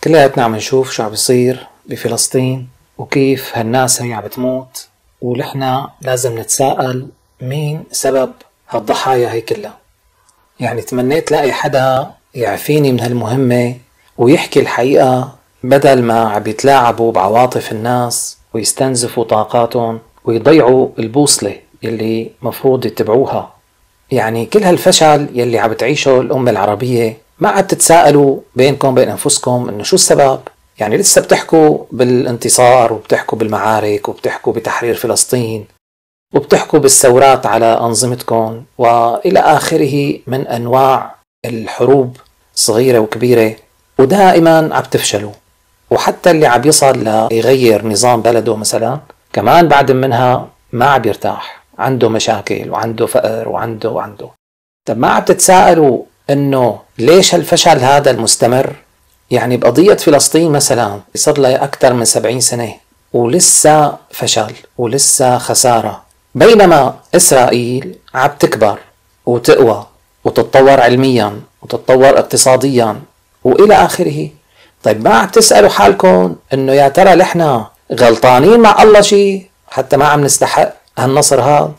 كلياتنا عم نشوف شو عم بيصير بفلسطين وكيف هالناس هي عم بتموت، ونحن لازم نتساءل مين سبب هالضحايا هي كلها. يعني تمنيت لاقي حدا يعفيني من هالمهمة ويحكي الحقيقة بدل ما عم يتلاعبوا بعواطف الناس ويستنزفوا طاقاتهم ويضيعوا البوصلة يلي مفروض يتبعوها. يعني كل هالفشل يلي عم بتعيشه الأمة العربية ما عم تتساءلوا بينكم بين أنفسكم إنه شو السبب؟ يعني لسه بتحكوا بالانتصار وبتحكوا بالمعارك وبتحكوا بتحرير فلسطين وبتحكوا بالثورات على أنظمتكم وإلى آخره من أنواع الحروب صغيرة وكبيرة، ودائما عم تفشلوا. وحتى اللي عم يصل ليغير نظام بلده مثلا كمان بعد منها ما عم يرتاح، عنده مشاكل وعنده فقر وعنده. طب ما عم تتساءلوا إنه ليش هالفشل هذا المستمر؟ يعني بقضية فلسطين مثلا صار لها أكثر من 70 سنة ولسه فشل ولسه خسارة، بينما إسرائيل عم تكبر وتقوى وتتطور علميا وتتطور اقتصاديا وإلى آخره. طيب ما عم تسألوا حالكم إنه يا ترى نحن غلطانين مع الله شيء حتى ما عم نستحق هالنصر هاد؟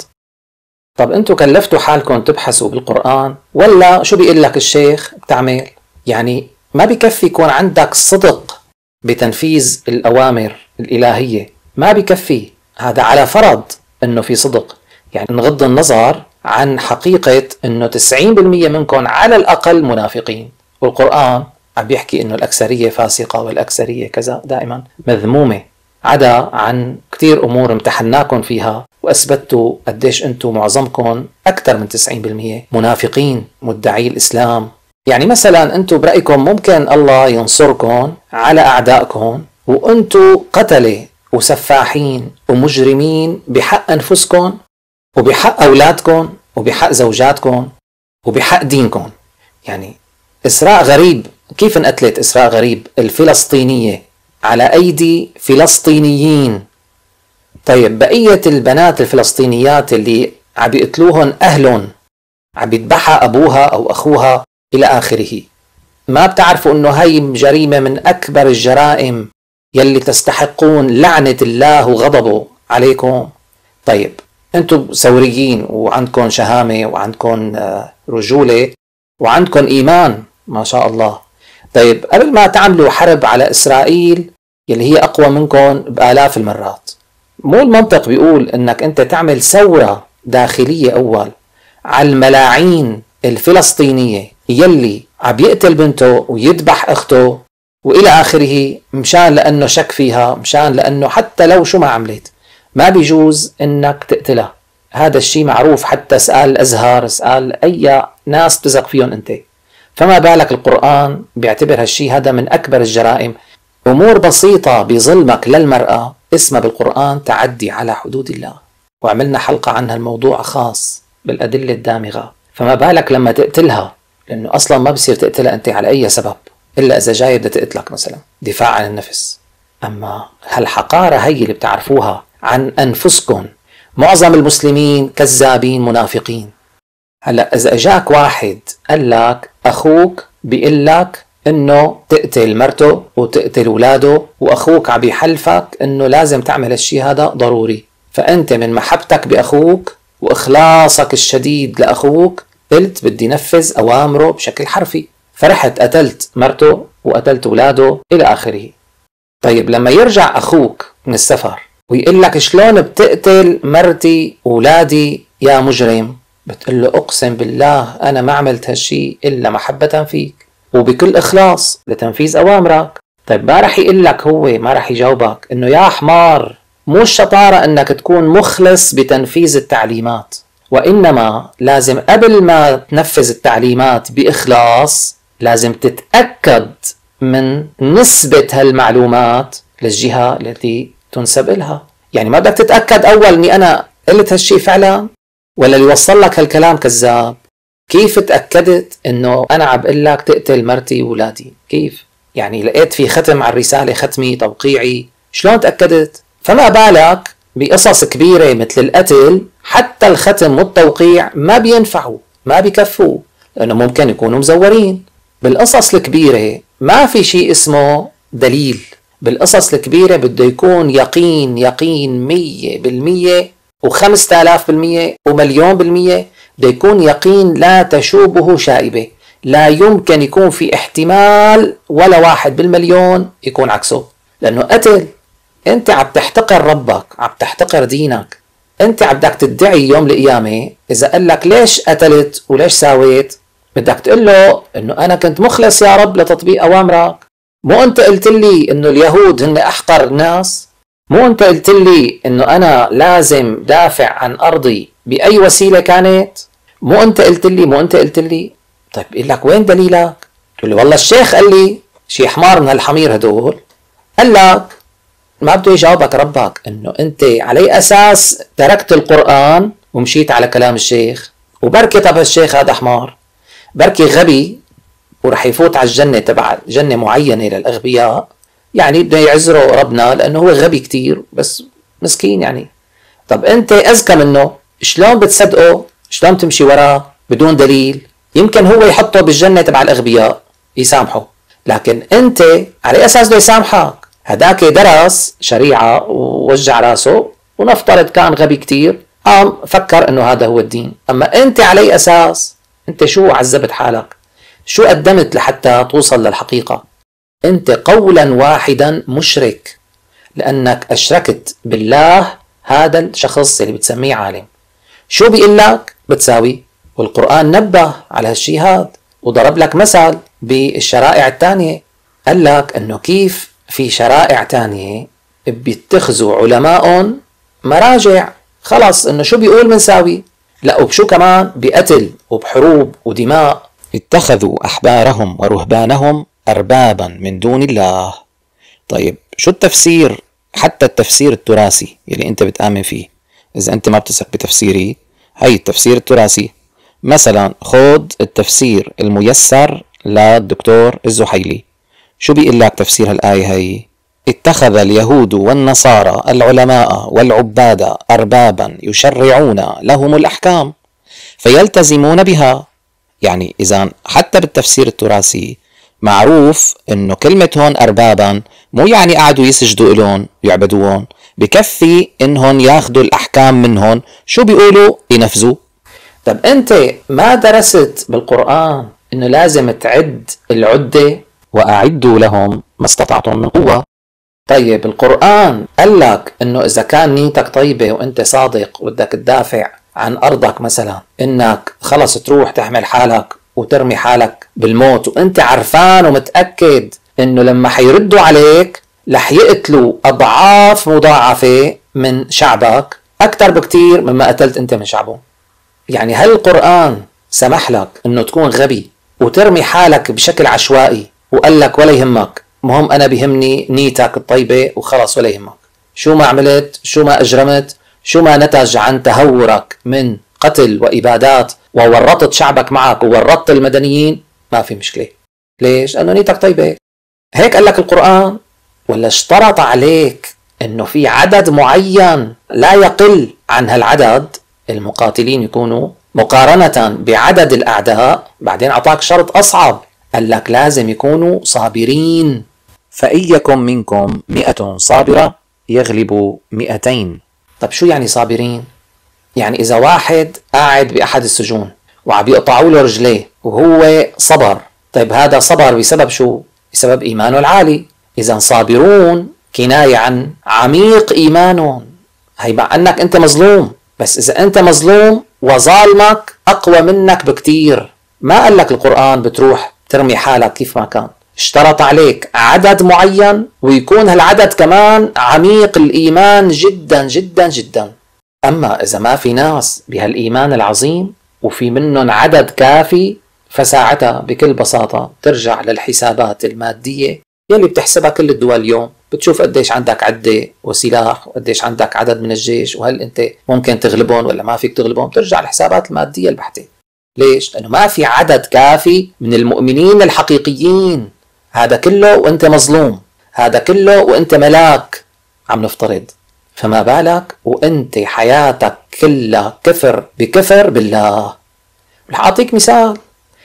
طب أنتوا كلفتوا حالكم تبحثوا بالقرآن ولا شو بيقول لك الشيخ بتعمل؟ يعني ما بكفي يكون عندك صدق بتنفيذ الأوامر الإلهية، ما بكفي. هذا على فرض أنه في صدق، يعني نغض النظر عن حقيقة أنه 90% منكم على الأقل منافقين، والقرآن عم بيحكي أنه الأكثرية فاسقة والأكثرية كذا دائما مذمومة، عدا عن كتير أمور امتحناكم فيها وأثبتوا قديش أنتم معظمكم أكثر من 90% منافقين مدعي الإسلام. يعني مثلا أنتم برأيكم ممكن الله ينصركم على أعدائكم وأنتم قتلة وسفاحين ومجرمين بحق أنفسكم وبحق أولادكم وبحق زوجاتكم وبحق دينكم. يعني إسراء غريب، كيف انقتلت إسراء غريب الفلسطينية على أيدي فلسطينيين؟ طيب بقية البنات الفلسطينيات اللي عم بيقتلوهن أهلهم، عم بيذبحها أبوها أو أخوها إلى آخره، ما بتعرفوا أنه هاي جريمة من أكبر الجرائم يلي تستحقون لعنة الله وغضبه عليكم؟ طيب أنتم ثوريين وعندكم شهامة وعندكم رجولة وعندكم إيمان ما شاء الله. طيب قبل ما تعملوا حرب على إسرائيل يلي هي أقوى منكم بآلاف المرات، مو المنطق بيقول أنك أنت تعمل ثورة داخلية أول على الملاعين الفلسطينية يلي عم يقتل بنته ويذبح أخته وإلى آخره، مشان لأنه شك فيها، مشان لأنه حتى لو شو ما عملت ما بيجوز أنك تقتلها. هذا الشيء معروف، حتى اسأل الأزهر، اسأل أي ناس تزق فيهم أنت. فما بالك القرآن بيعتبر هالشيء هذا من أكبر الجرائم. أمور بسيطة بظلمك للمرأة اسمها بالقرآن تعدي على حدود الله، وعملنا حلقة عن هالموضوع خاص بالأدلة الدامغة. فما بالك لما تقتلها، لأنه أصلا ما بصير تقتلها أنت على أي سبب إلا إذا جاي بدها تقتلك مثلا دفاع عن النفس. أما هالحقارة هي اللي بتعرفوها عن أنفسكم، معظم المسلمين كذابين منافقين. هلأ إذا أجاك واحد قال لك أخوك بيقول لك إنه تقتل مرته وتقتل ولاده، وأخوك عم يحلفك إنه لازم تعمل الشيء هذا ضروري، فأنت من محبتك بأخوك وإخلاصك الشديد لأخوك قلت بدي نفذ أوامره بشكل حرفي، فرحت قتلت مرته وقتلت ولاده إلى آخره. طيب لما يرجع أخوك من السفر ويقول لك شلون بتقتل مرتي وولادي يا مجرم، بتقول له أقسم بالله أنا ما عملت هالشي إلا محبة فيك وبكل إخلاص لتنفيذ أوامرك. طيب ما رح يقول لك هو، ما رح يجاوبك إنه يا حمار مو الشطارة إنك تكون مخلص بتنفيذ التعليمات، وإنما لازم قبل ما تنفذ التعليمات بإخلاص لازم تتأكد من نسبة هالمعلومات للجهة التي تنسب إلها. يعني ما بدك تتأكد أول إني أنا قلت هالشي فعلا ولا اللي وصل لك هالكلام كذاب؟ كيف تأكدت إنه أنا عم بقول لك تقتل مرتي وولادي؟ كيف؟ يعني لقيت في ختم على الرسالة ختمي توقيعي، شلون تأكدت؟ فما بالك بقصص كبيرة مثل القتل، حتى الختم والتوقيع ما بينفعوا، ما بيكفوا، لأنه ممكن يكونوا مزورين. بالقصص الكبيرة ما في شيء اسمه دليل. بالقصص الكبيرة بده يكون يقين 100% و5000% و1,000,000%. بده يكون يقين لا تشوبه شائبة، لا يمكن يكون في احتمال ولا 1 بالمليون يكون عكسه، لأنه قتل. انت عم تحتقر ربك، عم تحتقر دينك. انت بدك تدعي يوم القيامة اذا قال لك ليش قتلت وليش ساويت، بدك تقول له انه انا كنت مخلص يا رب لتطبيق اوامرك. مو انت قلت لي انه اليهود هن احقر الناس؟ مو انت قلت لي انه انا لازم دافع عن ارضي باي وسيلة كانت؟ مو انت قلت لي. طيب بقول لك وين دليلك؟ تقول لي والله الشيخ قال لي. شي حمار من هالحمير هدول قال لك. ما بده يجاوبك ربك انه انت على اساس تركت القرآن ومشيت على كلام الشيخ. وبركي طب الشيخ هذا حمار، بركي غبي ورح يفوت على الجنة تبع جنة معينة للأغبياء، يعني بده يعذره ربنا لأنه هو غبي كتير بس مسكين يعني. طب أنت أذكى منه، شلون بتصدقه؟ شلون تمشي وراه بدون دليل؟ يمكن هو يحطه بالجنة تبع الأغبياء يسامحه، لكن أنت على أساس بده يسامحك. هداك درس شريعة ووجع راسه، ونفترض كان غبي كتير قام فكر أنه هذا هو الدين. أما أنت على أساس أنت شو عذبت حالك؟ شو قدمت لحتى توصل للحقيقة؟ أنت قولا واحدا مشرك، لأنك أشركت بالله هذا الشخص اللي بتسميه عالم. شو بيقول لك بتساوي؟ والقرآن نبه على هالشي هذا وضرب لك مثل بالشرائع الثانية. قال لك أنه كيف في شرائع تانية بيتخذوا علماء مراجع، خلص أنه شو بيقول منساوي. لا وبشو كمان؟ بقتل وبحروب ودماء. اتخذوا أحبارهم ورهبانهم أربابا من دون الله. طيب شو التفسير؟ حتى التفسير التراثي اللي انت بتآمن فيه، إذا انت ما بتثق بتفسيري، هي التفسير التراثي. مثلا خود التفسير الميسر للدكتور الزحيلي، شو بيقول لك تفسير هالآية هي؟ اتخذ اليهود والنصارى العلماء والعباد أربابا يشرعون لهم الأحكام فيلتزمون بها. يعني إذا حتى بالتفسير التراثي معروف إنه كلمة هون أربابا مو يعني قعدوا يسجدوا إلهم يعبدوهم، بكفي إنهم ياخدوا الأحكام منهم، شو بيقولوا؟ ينفذوا. طب أنت ما درست بالقرآن إنه لازم تعد العدة؟ وأعدوا لهم ما استطعتم من قوة. طيب القرآن قال لك إنه إذا كان نيتك طيبة وأنت صادق وبدك تدافع عن أرضك مثلا، إنك خلص تروح تحمل حالك وترمي حالك بالموت وأنت عرفان ومتأكد إنه لما حيردوا عليك رح يقتلوا أضعاف مضاعفة من شعبك أكتر بكتير مما قتلت أنت من شعبه. يعني هل القرآن سمح لك إنه تكون غبي وترمي حالك بشكل عشوائي وقال لك ولا يهمك، مهم أنا بيهمني نيتك الطيبة وخلص ولا يهمك شو ما عملت، شو ما أجرمت، شو ما نتج عن تهورك من قتل وإبادات وورطت شعبك معك وورطت المدنيين، ما في مشكلة. ليش؟ لأنه نيتك طيبة. هيك قال لك القرآن؟ ولا اشترط عليك إنه في عدد معين لا يقل عن هالعدد المقاتلين يكونوا مقارنة بعدد الأعداء؟ بعدين أعطاك شرط أصعب، قال لك لازم يكونوا صابرين. فإن يكن منكم 100 صابرة يغلبوا 200. طب شو يعني صابرين؟ يعني إذا واحد قاعد بأحد السجون وعم يقطعوا له رجليه وهو صبر، طيب هذا صبر بسبب شو؟ بسبب إيمانه العالي. إذا صابرون كناية عن عميق إيمانهم. هي مع أنك أنت مظلوم، بس إذا أنت مظلوم وظالمك أقوى منك بكتير، ما قال لك القرآن بتروح ترمي حالك كيف ما كان. اشترط عليك عدد معين ويكون هالعدد كمان عميق الإيمان جدا جدا جدا. أما إذا ما في ناس بهالإيمان العظيم وفي منهم عدد كافي، فساعتها بكل بساطة ترجع للحسابات المادية يلي بتحسبها كل الدول اليوم. بتشوف قديش عندك عدة وسلاح وقديش عندك عدد من الجيش وهل أنت ممكن تغلبهم ولا ما فيك تغلبهم، ترجع للحسابات المادية البحتة. ليش؟ لأنه ما في عدد كافي من المؤمنين الحقيقيين. هذا كله وأنت مظلوم، هذا كله وأنت ملاك عم نفترض، فما بالك وأنت حياتك كلها كفر بكفر بالله. رح أعطيك مثال.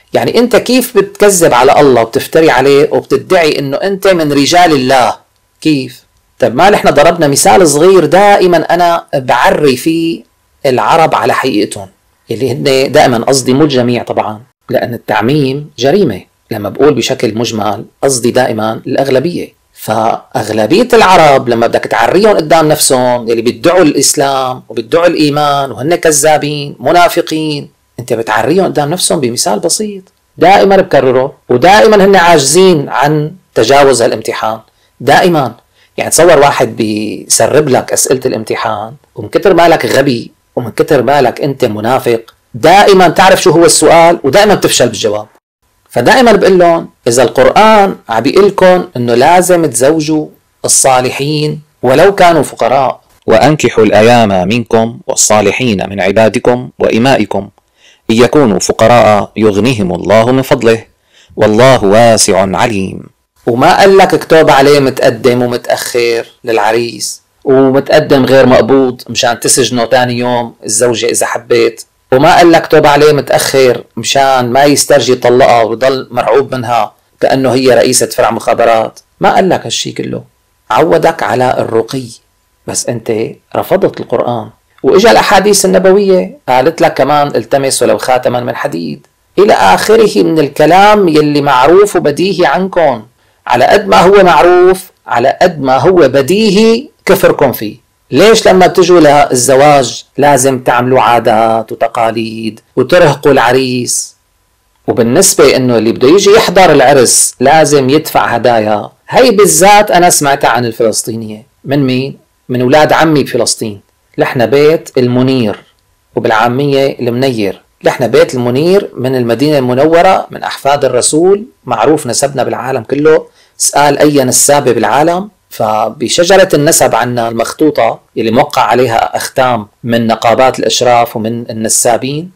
يعني انت كيف بتكذب على الله وبتفتري عليه وبتدعي انه انت من رجال الله؟ كيف؟ طب ما نحن ضربنا مثال صغير دائما انا بعري فيه العرب على حقيقتهم، اللي هن دائما قصدي مو الجميع طبعا، لان التعميم جريمة. لما بقول بشكل مجمل قصدي دائما الاغلبية. فاغلبية العرب لما بدك تعريهم قدام نفسهم اللي بيدعوا الاسلام وبيدعوا الايمان وهن كذابين منافقين، انت بتعريهم قدام نفسهم بمثال بسيط دائما بكرره، ودائما هن عاجزين عن تجاوز الامتحان دائما. يعني تصور واحد بيسرب لك اسئلة الامتحان، ومن كتر مالك غبي ومن كتر مالك انت منافق دائما تعرف شو هو السؤال ودائما بتفشل بالجواب. فدائما بقول لهم اذا القرآن عم بيقول لكم انه لازم تزوجوا الصالحين ولو كانوا فقراء، وانكحوا الايام منكم والصالحين من عبادكم وإمائكم إن يكونوا فقراء يغنيهم الله من فضله والله واسع عليم. وما قال لك اكتب عليه متقدم ومتأخر للعريس، ومتقدم غير مقبوض مشان تسجنه ثاني يوم الزوجة إذا حبيت، وما قال لك اكتب عليه متأخر مشان ما يسترجي يطلقها ويضل مرعوب منها كأنه هي رئيسة فرع مخابرات. ما قال لك هالشي كله، عودك على الرقي، بس انت رفضت القرآن. واجا الاحاديث النبوية قالت لك كمان التمس ولو خاتما من حديد الى اخره من الكلام يلي معروف وبديهي عنكم. على قد ما هو معروف على قد ما هو بديهي كفركم فيه. ليش لما بتجوا للزواج لازم تعملوا عادات وتقاليد وترهقوا العريس؟ وبالنسبة انه اللي بده يجي يحضر العرس لازم يدفع هدايا. هي بالذات انا سمعتها عن الفلسطينية. من مين؟ من اولاد عمي بفلسطين. لحنا بيت المنير، وبالعامية المنير. لحنا بيت المنير من المدينة المنورة، من أحفاد الرسول، معروف نسبنا بالعالم كله. سأل أي نسابة بالعالم، فبشجرة النسب عنا المخطوطة اللي موقع عليها أختام من نقابات الإشراف ومن النسابين،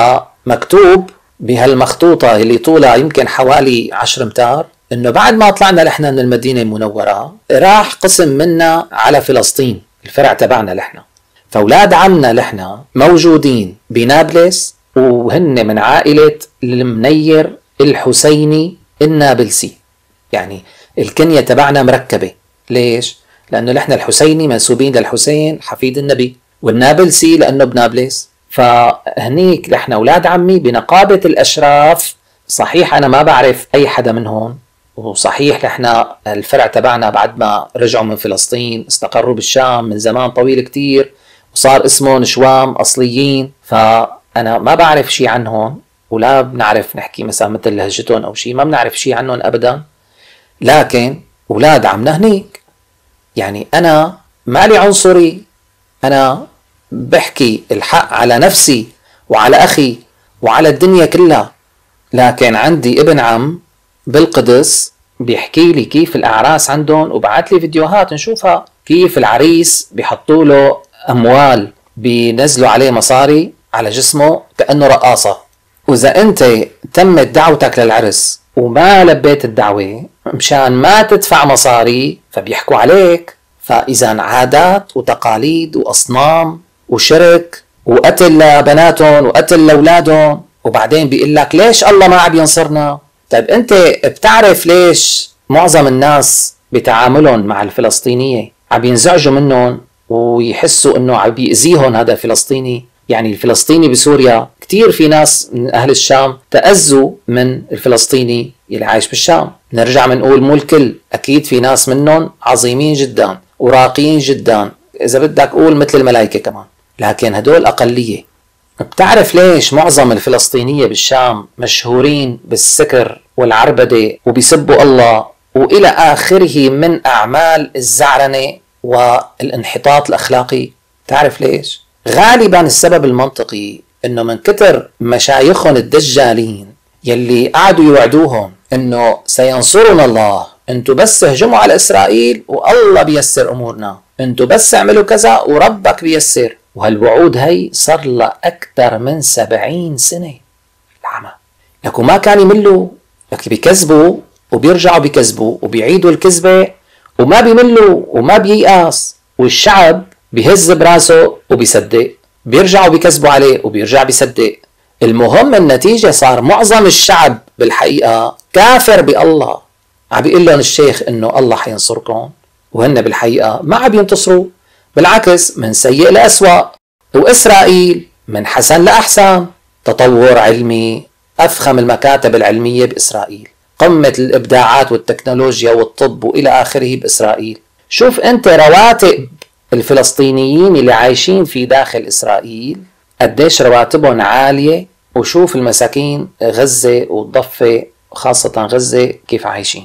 فمكتوب بهالمخطوطة اللي طولها يمكن حوالي 10 امتار إنه بعد ما طلعنا لحنا من المدينة المنورة راح قسم منا على فلسطين، الفرع تبعنا لحنا. فأولاد عمنا لحنا موجودين بنابلس، وهن من عائلة المنير الحسيني النابلسي. يعني الكنية تبعنا مركبة. ليش؟ لأنه لحنا الحسيني منسوبين للحسين حفيد النبي، والنابلسي لأنه بنابلس. فهنيك لحنا أولاد عمي بنقابة الأشراف. صحيح أنا ما بعرف أي حدا منهم، وصحيح لحنا الفرع تبعنا بعد ما رجعوا من فلسطين استقروا بالشام من زمان طويل كتير، وصار اسمهم شوام أصليين. فأنا ما بعرف شي عنهم، ولا بنعرف نحكي مثلا مثل لهجتهم أو شي، ما بنعرف شي عنهم أبدا. لكن أولاد عمنا هنيك. يعني أنا مالي عنصري، أنا بحكي الحق على نفسي وعلى أخي وعلى الدنيا كلها. لكن عندي ابن عم بالقدس بيحكي لي كيف الأعراس عندهم، وبعت لي فيديوهات نشوفها كيف العريس بيحطوا له أموال، بينزلوا عليه مصاري على جسمه كأنه رقاصة. وإذا أنت تمت دعوتك للعرس وما لبيت الدعوة مشان ما تدفع مصاري فبيحكوا عليك. فإذا عادات وتقاليد وأصنام وشرك وقتل لبناتهم وقتل لأولادهم، وبعدين بيقول لك ليش الله ما عم ينصرنا؟ طيب أنت بتعرف ليش معظم الناس بتعاملهم مع الفلسطينية عم ينزعجوا منهم ويحسوا انه عم بيأذيهم هذا الفلسطيني؟ يعني الفلسطيني بسوريا كتير في ناس من اهل الشام تأذوا من الفلسطيني اللي عايش بالشام. نرجع منقول مو الكل، اكيد في ناس منهم عظيمين جدا وراقيين جدا، اذا بدك قول مثل الملائكة كمان، لكن هدول اقلية. بتعرف ليش معظم الفلسطينية بالشام مشهورين بالسكر والعربدة وبيسبوا الله وإلى آخره من أعمال الزعرنة والانحطاط الأخلاقي؟ تعرف ليش؟ غالبا السبب المنطقي إنه من كتر مشايخهم الدجالين يلي قعدوا يوعدوهم إنه سينصرنا الله، انتوا بس هجموا على إسرائيل والله بيسر أمورنا، انتوا بس اعملوا كذا وربك بيسر. وهالوعود هي صار لها أكثر من 70 سنة. العمى لكن ما كان يملوا، لكن بيكذبوا وبيرجعوا بيكذبوا وبيعيدوا الكذبة وما بيملوا وما بييأس، والشعب بيهز براسه وبيصدق. بيرجعوا بيكذبوا عليه وبيرجع بيصدق. المهم النتيجة صار معظم الشعب بالحقيقة كافر بالله. عم بيقول لهم الشيخ انه الله حينصركم، وهن بالحقيقة ما عم ينتصروا، بالعكس من سيء لأسوأ. وإسرائيل من حسن لأحسن، تطور علمي، أفخم المكاتب العلمية بإسرائيل، قمة الإبداعات والتكنولوجيا والطب وإلى آخره بإسرائيل. شوف أنت رواتب الفلسطينيين اللي عايشين في داخل إسرائيل قديش رواتبهم عالية، وشوف المساكين غزة والضفة خاصة غزة كيف عايشين.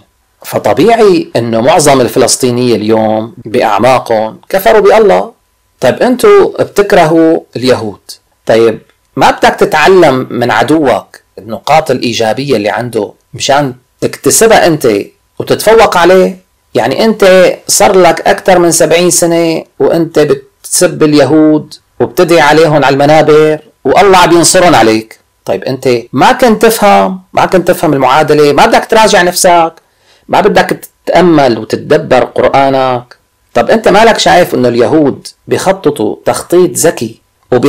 فطبيعي انه معظم الفلسطينيين اليوم باعماقهم كفروا بالله. طيب انتوا بتكرهوا اليهود، طيب ما بدك تتعلم من عدوك النقاط الايجابية اللي عنده مشان تكتسبها انت وتتفوق عليه؟ يعني انت صار لك اكثر من 70 سنة وانت بتسب اليهود وبتدعي عليهم على المنابر والله عم ينصرهم عليك. طيب انت ما كنت تفهم المعادلة، ما بدك تراجع نفسك، ما بدك تتأمل وتتدبر قرآنك. طب انت مالك شايف انه اليهود بيخططوا تخطيط ذكي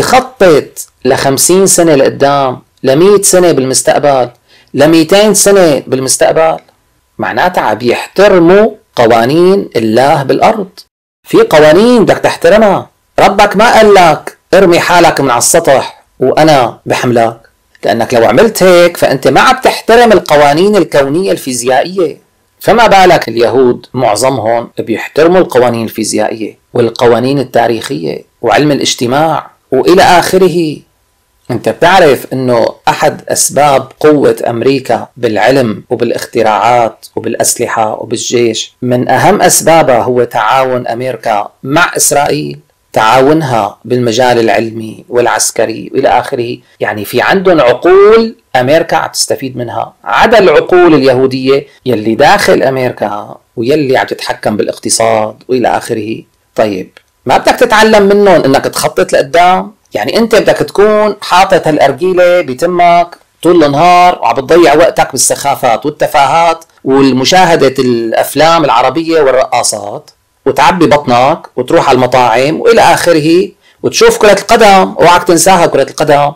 وبيخطط ل50 سنة لقدام، ل100 سنة بالمستقبل، ل200 سنة بالمستقبل؟ معناتها عم بيحترموا قوانين الله بالأرض. في قوانين بدك تحترمها. ربك ما قال لك ارمي حالك من على السطح وأنا بحملك، لأنك لو عملت هيك فأنت ما عم تحترم القوانين الكونية الفيزيائية. فما بالك اليهود معظمهم بيحترموا القوانين الفيزيائية والقوانين التاريخية وعلم الاجتماع وإلى آخره. انت بتعرف انه احد اسباب قوة امريكا بالعلم وبالاختراعات وبالاسلحة وبالجيش، من اهم اسبابها هو تعاون امريكا مع اسرائيل، تعاونها بالمجال العلمي والعسكري والى اخره. يعني في عندهم عقول امريكا عم تستفيد منها، عدا العقول اليهودية يلي داخل امريكا ويلي عم تتحكم بالاقتصاد والى اخره. طيب ما بدك تتعلم منهم انك تخطط لقدام؟ يعني انت بدك تكون حاطط هالارجيله بتمك طول النهار وعم بتضيع وقتك بالسخافات والتفاهات والمشاهده الافلام العربيه والرقاصات، وتعبي بطنك وتروح على المطاعم والى اخره، وتشوف كره القدم. اوعك تنساها كره القدم،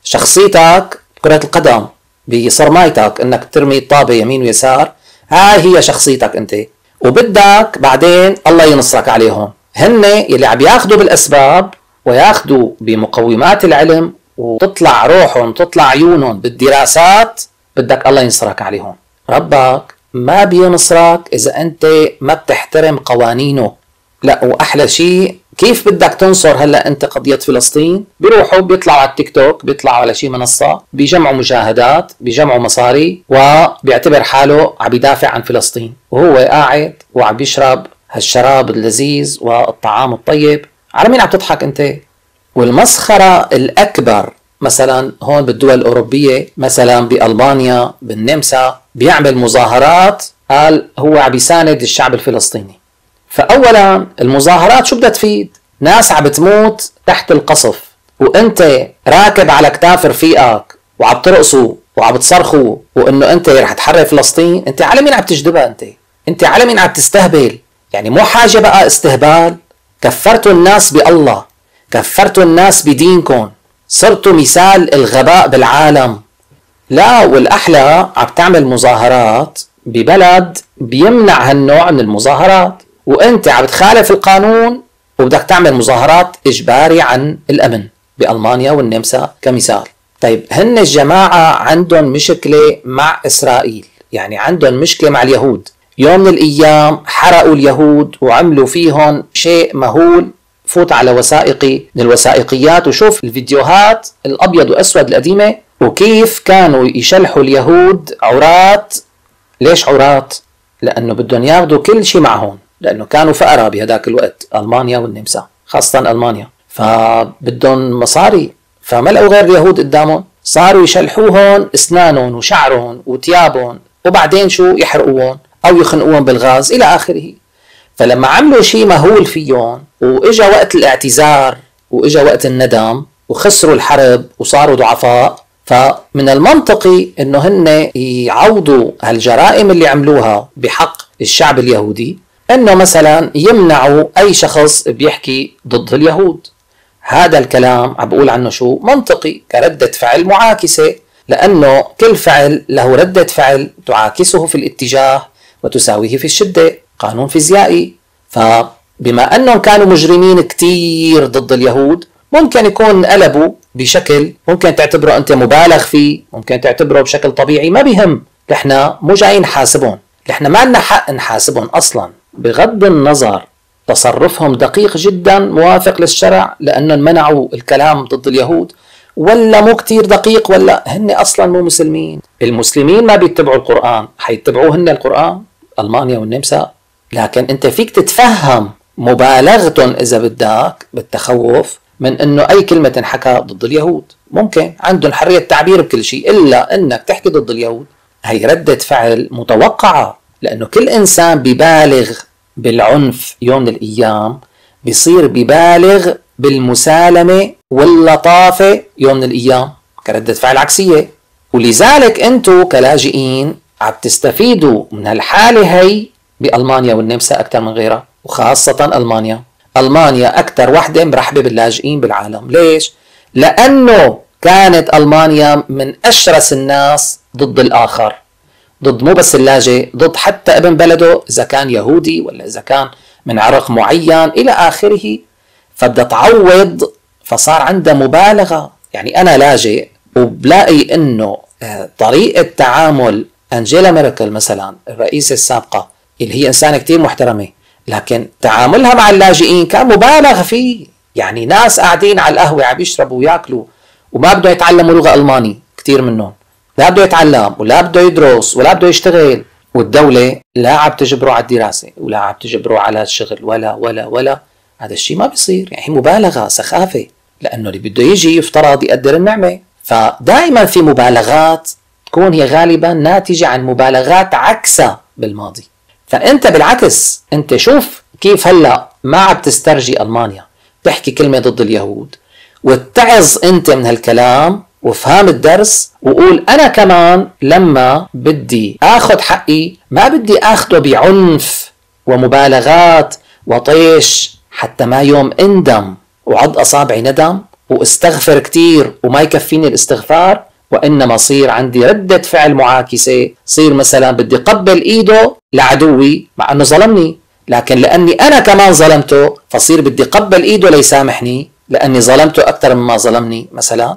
شخصيتك كره القدم بصرمايتك انك ترمي الطابه يمين ويسار، هاي هي شخصيتك انت. وبدك بعدين الله ينصرك عليهم، هن يلي عم ياخذوا بالاسباب وياخذوا بمقومات العلم، وتطلع روحهم تطلع عيونهم بالدراسات، بدك الله ينصرك عليهم. ربك ما بينصرك إذا أنت ما بتحترم قوانينه. لا، وأحلى شيء كيف بدك تنصر هلأ أنت قضية فلسطين؟ بيروحوا بيطلعوا على التيك توك، بيطلعوا على شيء منصة، بيجمعوا مشاهدات، بيجمعوا مصاري، وبيعتبر حاله عم يدافع عن فلسطين، وهو قاعد وعم بيشرب هالشراب اللذيذ والطعام الطيب. على مين عم تضحك انت؟ والمسخرة الأكبر مثلا هون بالدول الأوروبية، مثلا بألمانيا بالنمسا، بيعمل مظاهرات، قال هو عم يساند الشعب الفلسطيني. فأولا المظاهرات شو بدها تفيد؟ ناس عم بتموت تحت القصف، وانت راكب على كتاف رفيقك وعم ترقصوا وعم تصرخوا وانه انت رح تحرر فلسطين. انت على مين عم تجذبها؟ انت على مين عم تستهبل؟ يعني مو حاجة بقى استهبال. كفرتوا الناس بالله، كفرتوا الناس بدينكم، صرتوا مثال الغباء بالعالم. لا، والأحلى عم تعمل مظاهرات ببلد بيمنع هالنوع من المظاهرات، وانت عم تخالف القانون وبدك تعمل مظاهرات إجباري عن الأمن بألمانيا والنمسا كمثال. طيب هن الجماعة عندهم مشكلة مع إسرائيل، يعني عندهم مشكلة مع اليهود. يوم من الأيام حرقوا اليهود وعملوا فيهم شيء مهول. فوت على وثائقي من الوثائقيات وشوف الفيديوهات الأبيض وأسود القديمة، وكيف كانوا يشلحوا اليهود عورات. ليش عورات؟ لأنه بدهم ياخذوا كل شيء معهم، لأنه كانوا فقراء بهداك الوقت ألمانيا والنمسا، خاصة ألمانيا، فبدهم مصاري، فما لقوا غير اليهود قدامهم، صاروا يشلحوهم أسنانهم وشعرهم وثيابهم، وبعدين شو يحرقوهم أو يخنقوهم بالغاز إلى آخره. فلما عملوا شيء مهول فيهم وإجا وقت الاعتذار وإجا وقت الندم وخسروا الحرب وصاروا ضعفاء، فمن المنطقي إنه هن يعوضوا هالجرائم اللي عملوها بحق الشعب اليهودي، إنه مثلا يمنعوا أي شخص بيحكي ضد اليهود. هذا الكلام عم بقول عنه شو؟ منطقي، كردة فعل معاكسة، لأنه كل فعل له ردة فعل تعاكسه في الاتجاه وتساويه في الشدة، قانون فيزيائي. فبما أنهم كانوا مجرمين كتير ضد اليهود، ممكن يكون قلبوا بشكل ممكن تعتبره أنت مبالغ فيه، ممكن تعتبره بشكل طبيعي، ما بيهم. نحن مو جايين نحاسبهم، نحن ما لنا حق نحاسبهم أصلا، بغض النظر تصرفهم دقيق جدا موافق للشرع لأنهم منعوا الكلام ضد اليهود، ولا مو كتير دقيق، ولا هن أصلا مو مسلمين. المسلمين ما بيتبعوا القرآن، حيتبعوه هن القرآن، ألمانيا والنمسا. لكن أنت فيك تتفهم مبالغتهم إذا بدك بالتخوف من أنه أي كلمة تنحكى ضد اليهود. ممكن عندهم حرية تعبير بكل شيء، إلا أنك تحكي ضد اليهود هي ردة فعل متوقعة، لأنه كل إنسان ببالغ بالعنف يوم من الأيام بيصير ببالغ بالمسالمة واللطافة يوم من الأيام كردة فعل عكسية. ولذلك أنتوا كلاجئين عم تستفيدوا من هالحالة هي بألمانيا والنمسا أكثر من غيرها، وخاصة ألمانيا. ألمانيا أكثر وحدة مرحبة باللاجئين بالعالم. ليش؟ لأنه كانت ألمانيا من أشرس الناس ضد الآخر، ضد مو بس اللاجئ، ضد حتى ابن بلده إذا كان يهودي ولا إذا كان من عرق معين إلى آخره. فبدأ تعوض، فصار عنده مبالغة. يعني أنا لاجئ وبلاقي إنه طريقة تعامل أنجيلا ميركل مثلا الرئيسة السابقة اللي هي إنسانة كتير محترمة، لكن تعاملها مع اللاجئين كان مبالغ فيه. يعني ناس قاعدين على القهوة عم يشربوا وياكلوا وما بدهم يتعلموا لغة ألماني، كتير منهم لا بده يتعلم ولا بده يدرس ولا بده يشتغل، والدولة لا عم تجبره على الدراسة ولا عم تجبره على الشغل ولا ولا ولا. هذا الشيء ما بيصير، يعني مبالغة، سخافة، لأنه اللي بده يجي يفترض يقدر النعمة. فدائما في مبالغات تكون هي غالبا ناتجة عن مبالغات عكسها بالماضي. فأنت بالعكس، أنت شوف كيف هلأ ما عم تسترجي ألمانيا تحكي كلمة ضد اليهود، واتعظ أنت من هالكلام وفهم الدرس، وقول أنا كمان لما بدي أخذ حقي ما بدي أخذه بعنف ومبالغات وطيش، حتى ما يوم اندم وعض أصابعي ندم واستغفر كتير وما يكفيني الاستغفار، وإنما صير عندي ردة فعل معاكسة، صير مثلا بدي قبل إيده لعدوي مع أنه ظلمني، لكن لأني أنا كمان ظلمته فصير بدي قبل إيده ليسامحني لأني ظلمته أكثر مما ظلمني مثلا.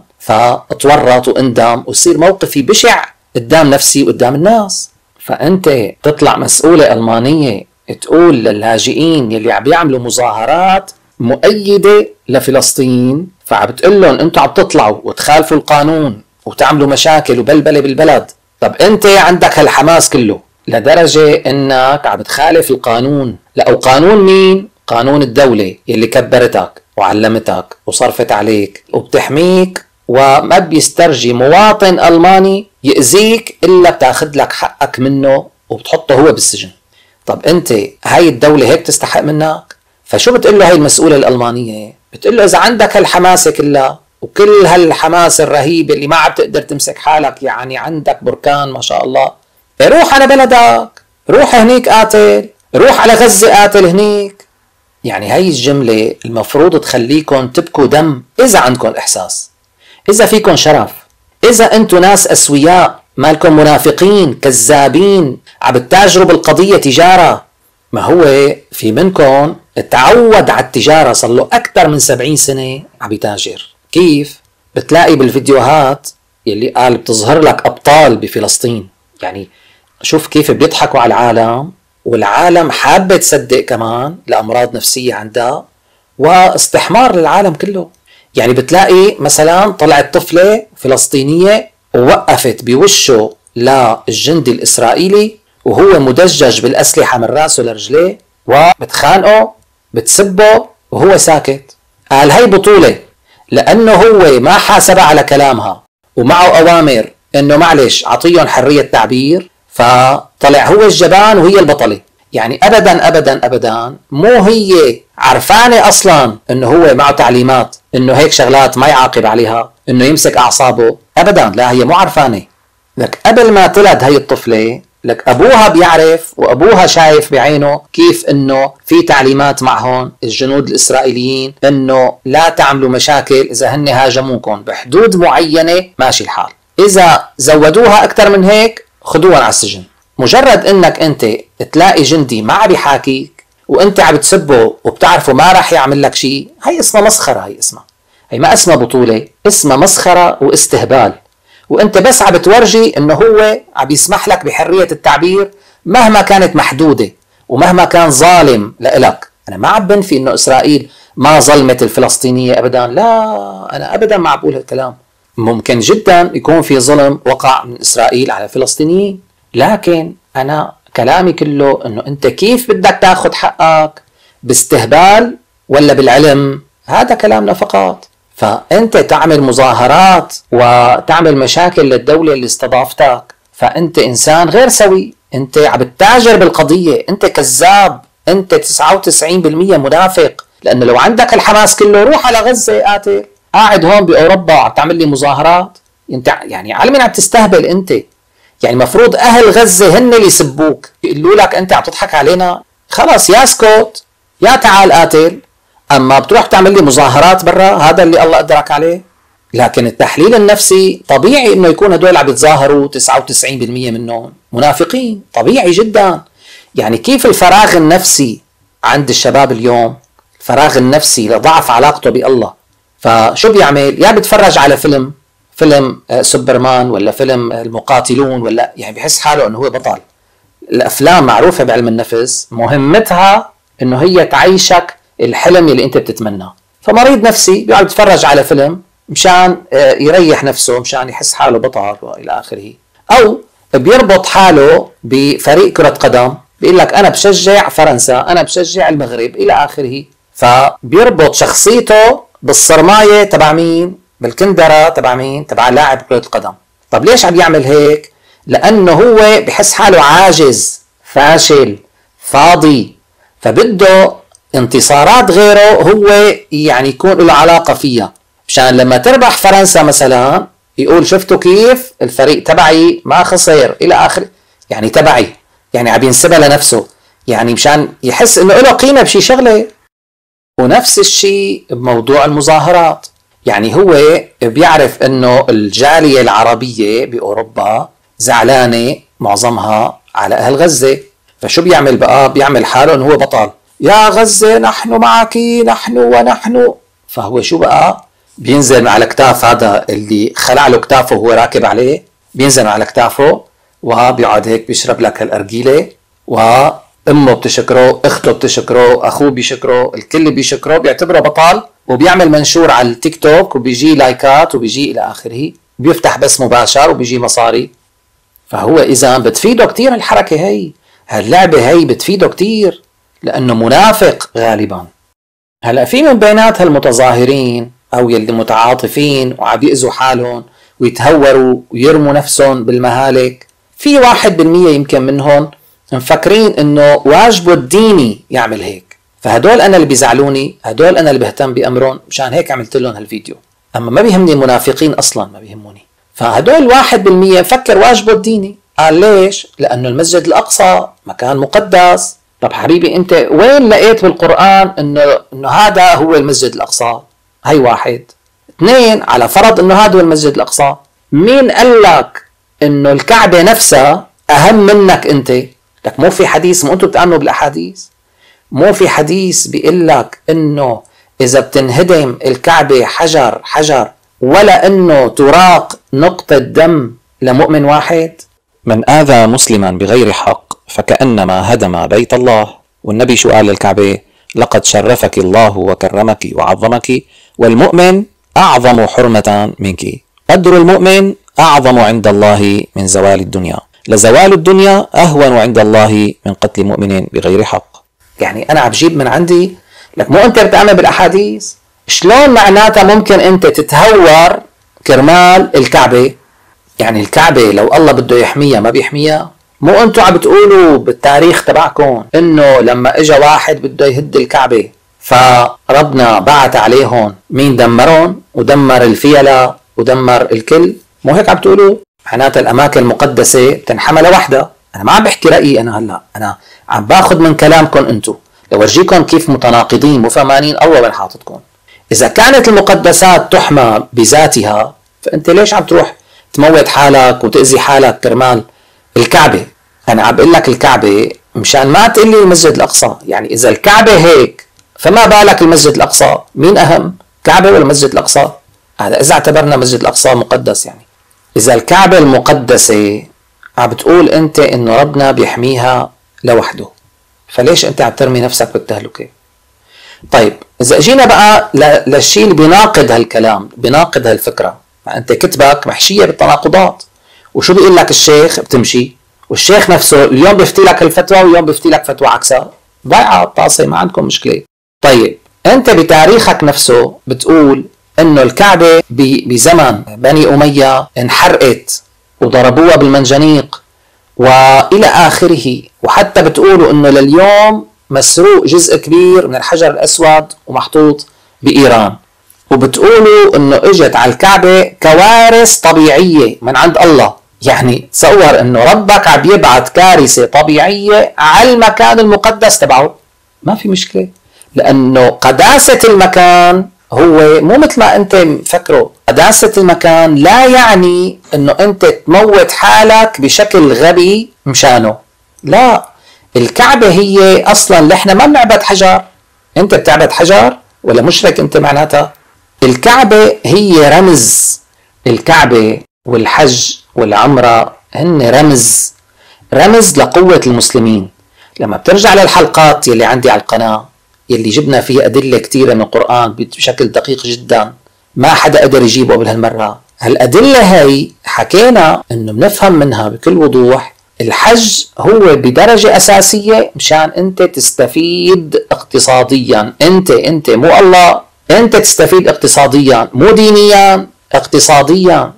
فاتورط واندم وصير موقفي بشع قدام نفسي وقدام الناس. فأنت تطلع مسؤولة ألمانية تقول للاجئين يلي عم يعملوا مظاهرات مؤيدة لفلسطين، فعم بتقول لهم انتم عم تطلعوا وتخالفوا القانون وتعملوا مشاكل وبلبلة بالبلد. طب انت عندك هالحماس كله لدرجة انك عم تخالف القانون. لا، وقانون مين؟ قانون الدولة يلي كبرتك وعلمتك وصرفت عليك وبتحميك، وما بيسترجي مواطن ألماني يأذيك إلا بتاخد لك حقك منه وبتحطه هو بالسجن. طب انت هاي الدولة هيك تستحق منك؟ فشو بتقول له هاي المسؤولة الألمانية؟ بتقول له إذا عندك هالحماسة كلها وكل هالحماسة الرهيبة اللي ما عم تقدر تمسك حالك، يعني عندك بركان ما شاء الله، روح على بلدك، روح هنيك قاتل، روح على غزة قاتل هنيك. يعني هاي الجملة المفروض تخليكم تبكوا دم إذا عندكم إحساس، إذا فيكم شرف، إذا أنتوا ناس أسوياء، مالكم منافقين كذابين عم بتتاجروا بالقضية تجارة. ما هو في منكم تعود على التجارة، صار له أكثر من 70 سنة عم يتاجر. كيف؟ بتلاقي بالفيديوهات يلي قال بتظهر لك أبطال بفلسطين، يعني شوف كيف بيضحكوا على العالم، والعالم حابة تصدق كمان لأمراض نفسية عندها واستحمار للعالم كله. يعني بتلاقي مثلا طلعت طفلة فلسطينية ووقفت بوشه للجندي الإسرائيلي وهو مدجج بالأسلحة من راسه لرجليه، وبتخانقه بتسبه وهو ساكت. قال هي بطولة، لأنه هو ما حاسبها على كلامها ومعه أوامر إنه معلش عطيهم حرية تعبير، فطلع هو الجبان وهي البطلة. يعني أبدا أبدا أبدا مو هي عرفانة أصلا إنه هو معه تعليمات إنه هيك شغلات ما يعاقب عليها، إنه يمسك أعصابه، أبدا لا، هي مو عرفانة. لك قبل ما تلد هي الطفلة لك ابوها بيعرف وابوها شايف بعينه كيف انه في تعليمات معهم الجنود الاسرائيليين انه لا تعملوا مشاكل اذا هن هاجموكم، بحدود معينة ماشي الحال، اذا زودوها اكثر من هيك خدوها على السجن. مجرد انك انت تلاقي جندي ما عم يحاكيك وانت عم تسبه وبتعرفه ما راح يعمل لك شيء، هي اسمها مسخرة، هي ما اسمها بطولة، اسمها مسخرة واستهبال. وانت بس عم بتورجي انه هو عم يسمح لك بحرية التعبير مهما كانت محدودة ومهما كان ظالم لإلك. انا ما عم بنفي انه اسرائيل ما ظلمت الفلسطينية ابدا، لا انا ابدا ما عم بقول هالكلام. ممكن جدا يكون في ظلم وقع من اسرائيل على الفلسطينيين، لكن انا كلامي كله انه انت كيف بدك تاخذ حقك، باستهبال ولا بالعلم؟ هذا كلامنا فقط. فانت تعمل مظاهرات وتعمل مشاكل للدولة اللي استضافتك، فانت انسان غير سوي، انت عم بتتاجر بالقضية، انت كذاب، انت 99% منافق. لانه لو عندك الحماس كله روح على غزة قاتل، قاعد هون باوروبا عم تعمل لي مظاهرات، انت يعني على مين عم تستهبل انت؟ يعني مفروض اهل غزة هن اللي يسبوك، يقولوا لك انت عم تضحك علينا، خلاص يا اسكت يا تعال قاتل. اما بتروح تعمل لي مظاهرات برا، هذا اللي الله قدرك عليه. لكن التحليل النفسي طبيعي انه يكون هدول عم يتظاهروا 99% منهم منافقين، طبيعي جدا. يعني كيف الفراغ النفسي عند الشباب اليوم، الفراغ النفسي لضعف علاقته بالله، فشو بيعمل؟ يا بتفرج على فيلم سوبرمان ولا فيلم المقاتلون، ولا يعني بحس حاله انه هو بطل. الافلام معروفة بعلم النفس مهمتها انه هي تعيشك الحلم اللي انت بتتمناه. فمريض نفسي بيقعد يتفرج على فيلم مشان يريح نفسه، مشان يحس حاله بطل والى اخره. او بيربط حاله بفريق كرة قدم، بيقول لك انا بشجع فرنسا، انا بشجع المغرب الى اخره. فبيربط شخصيته بالصرماية تبع مين؟ بالكندرة تبع مين؟ تبع لاعب كرة القدم. طب ليش عم يعمل هيك؟ لانه هو بحس حاله عاجز، فاشل، فاضي، فبده انتصارات غيره هو يعني يكون له علاقة فيها، مشان لما تربح فرنسا مثلا يقول شفتوا كيف الفريق تبعي ما خسر الى اخره، يعني تبعي، يعني عم ينسبها لنفسه، يعني مشان يحس انه له قيمة بشي شغلة. ونفس الشيء بموضوع المظاهرات، يعني هو بيعرف انه الجالية العربية باوروبا زعلانة معظمها على اهل غزة، فشو بيعمل بقى؟ بيعمل حاله انه هو بطل، يا غزة نحن معك، نحن ونحن. فهو شو بقى؟ بينزل على كتاف هذا اللي خلع له كتافه وهو راكب عليه، بينزل على كتافه وبيقعد هيك بيشرب لك هالأرجيلة، وأمه بتشكره، أخته بتشكره، أخوه بيشكره، الكل بيشكره، بيعتبره بطل، وبيعمل منشور على التيك توك وبيجي لايكات وبيجي إلى آخره، بيفتح بس مباشر وبيجي مصاري. فهو إذا بتفيده كتير الحركة هي، هاللعبة هي بتفيده كتير لأنه منافق غالبا. هلأ في من بينات هالمتظاهرين أو يلي متعاطفين وعم يأذوا حالهم ويتهوروا ويرموا نفسهم بالمهالك، في 1% يمكن منهم مفكرين إنه واجبه الديني يعمل هيك. فهدول أنا اللي بيزعلوني، هدول أنا اللي بهتم بأمرهم، مشان هيك عملت لهم هالفيديو. أما ما بيهمني المنافقين أصلا، ما بيهموني. فهدول 1% فكر واجبه الديني. قال ليش؟ لأنه المسجد الأقصى مكان مقدس. طب حبيبي انت وين لقيت بالقرآن انه هذا هو المسجد الاقصى؟ هي واحد. اثنين، على فرض انه هذا هو المسجد الاقصى، مين قال لك انه الكعبة نفسها اهم منك انت؟ لك مو في حديث، مو انتم بتآمنوا بالاحاديث؟ مو في حديث بيقول لك انه اذا بتنهدم الكعبة حجر حجر ولا انه تراق نقطة دم لمؤمن واحد؟ من آذى مسلما بغير حق فكأنما هدم بيت الله. والنبي شو قال للكعبة؟ لقد شرفك الله وكرمك وعظمك، والمؤمن أعظم حرمة منك. قدر المؤمن أعظم عند الله من زوال الدنيا، لزوال الدنيا أهون عند الله من قتل مؤمن بغير حق. يعني أنا عم بجيب من عندي، لك مو أنت بتآمن بالأحاديث؟ شلون معناتها ممكن أنت تتهور كرمال الكعبة؟ يعني الكعبة لو الله بده يحميها ما بيحميها؟ مو انتوا عم بتقولوا بالتاريخ تبعكم انه لما اجا واحد بده يهد الكعبة فربنا بعت عليهم مين؟ دمرهم، ودمر الفيلة ودمر الكل. مو هيك عم تقولوا؟ معناتها الاماكن المقدسة تنحمى لوحدها. انا ما عم بحكي رايي انا هلا، انا عم باخذ من كلامكم انتم لورجيكم كيف متناقضين مفهمانين الله وين حاططكم. اذا كانت المقدسات تحمى بذاتها فانت ليش عم تروح تموت حالك وتأذي حالك كرمال الكعبة؟ انا عم بقول لك الكعبة مشان ما تقول لي المسجد الاقصى. يعني اذا الكعبة هيك فما بالك المسجد الاقصى؟ مين اهم، كعبة ولا المسجد الاقصى؟ هذا اذا اعتبرنا المسجد الاقصى مقدس. يعني اذا الكعبة المقدسة عم بتقول انت انه ربنا بيحميها لوحده، فليش انت عم ترمي نفسك بالتهلكة؟ طيب اذا اجينا بقى للشيء اللي بيناقض هالكلام، بيناقض هالفكرة، انت كتبك محشية بالتناقضات. وشو بيقول لك الشيخ؟ بتمشي، والشيخ نفسه اليوم بيفتي لك الفتوى واليوم بيفتي لك فتوى عكسها، ضايعة الطاسة، ما عندكم مشكلة. طيب انت بتاريخك نفسه بتقول انه الكعبة بزمن بني أمية انحرقت وضربوها بالمنجنيق والى اخره، وحتى بتقولوا انه لليوم مسروق جزء كبير من الحجر الاسود ومحطوط بايران، وبتقولوا انه اجت على الكعبة كوارث طبيعية من عند الله. يعني تصور انه ربك عم يبعث كارثة طبيعية على المكان المقدس تبعه. ما في مشكلة، لانه قداسة المكان هو مو مثل ما انت مفكره. قداسة المكان لا يعني انه انت تموت حالك بشكل غبي مشانه، لا. الكعبة هي اصلا، احنا ما بنعبد حجر. انت بتعبد حجر ولا مشرك انت معناتها؟ الكعبة هي رمز. الكعبة والحج والعمرة هن رمز لقوة المسلمين. لما بترجع للحلقات يلي عندي على القناة يلي جبنا فيها أدلة كتيرة من القرآن بشكل دقيق جدا ما حدا قدر يجيبه قبل هالمرة، هالأدلة هاي حكينا إنه بنفهم منها بكل وضوح الحج هو بدرجة أساسية مشان أنت تستفيد اقتصاديا. أنت مو الله، أنت تستفيد اقتصاديا، مو دينيا، اقتصاديا.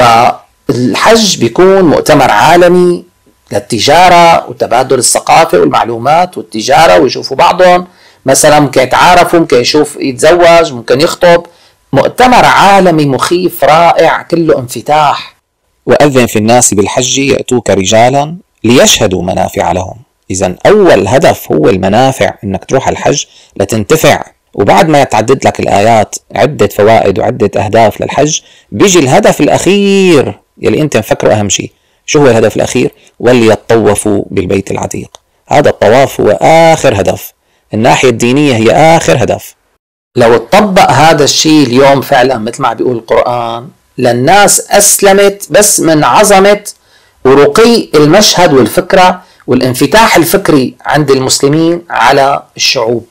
فالحج بيكون مؤتمر عالمي للتجارة وتبادل الثقافة والمعلومات والتجارة، ويشوفوا بعضهم مثلا، ممكن يتعارفوا، ممكن يشوف يتزوج، ممكن يخطب. مؤتمر عالمي مخيف رائع كله انفتاح. وأذن في الناس بالحج يأتوك رجالا ليشهدوا منافع لهم. إذا أول هدف هو المنافع، إنك تروح الحج لتنتفع. وبعد ما يتعدد لك الآيات عدة فوائد وعدة أهداف للحج، بيجي الهدف الأخير يلي أنت مفكره أهم شيء. شو هو الهدف الأخير؟ وليطوفوا بالبيت العتيق. هذا الطواف هو آخر هدف، الناحية الدينية هي آخر هدف. لو تطبق هذا الشيء اليوم فعلا مثل ما بيقول القرآن، للناس أسلمت بس من عظمة ورقي المشهد والفكرة والانفتاح الفكري عند المسلمين على الشعوب.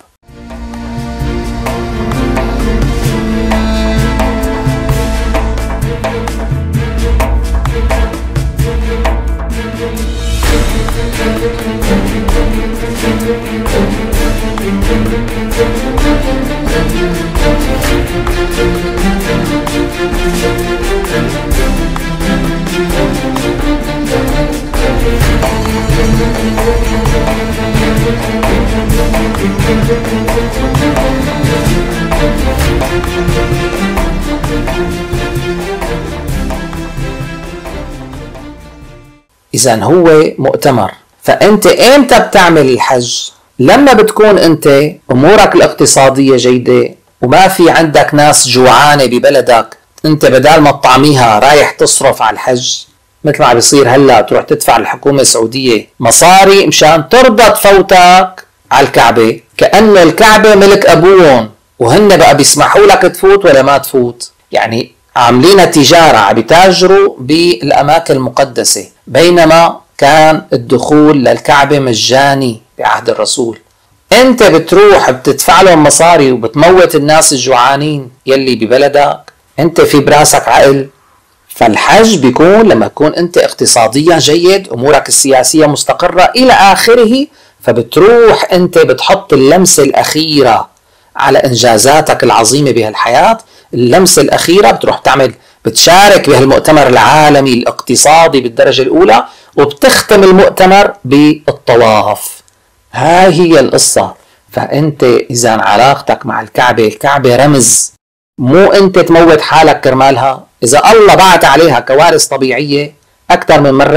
إذن هو مؤتمر. فأنت إمتى بتعمل الحج؟ لما بتكون أنت أمورك الاقتصادية جيدة وما في عندك ناس جوعانة ببلدك، أنت بدال ما تطعميها رايح تصرف على الحج. مثل ما بيصير هلا تروح تدفع الحكومة السعودية مصاري مشان ترضى تفوتك على الكعبة، كأنه الكعبة ملك أبوهم وهن بقى بيسمحوا لك تفوت ولا ما تفوت. يعني عاملين تجارة، عم بيتاجروا بالأماكن المقدسة، بينما كان الدخول للكعبة مجاني بعهد الرسول. انت بتروح بتدفع لهم مصاري وبتموت الناس الجوعانين يلي ببلدك. انت في براسك عقل؟ فالحج بيكون لما تكون انت اقتصاديا جيد، امورك السياسية مستقرة الى اخره، فبتروح انت بتحط اللمسة الاخيرة على انجازاتك العظيمة بهالحياة. اللمسة الاخيرة بتروح بتشارك بهالمؤتمر العالمي الاقتصادي بالدرجة الاولى، وبتختم المؤتمر بالطواف. هاي هي القصة. فانت اذا علاقتك مع الكعبة، الكعبة رمز، مو انت تموت حالك كرمالها. اذا الله بعت عليها كوارث طبيعية اكثر من مرة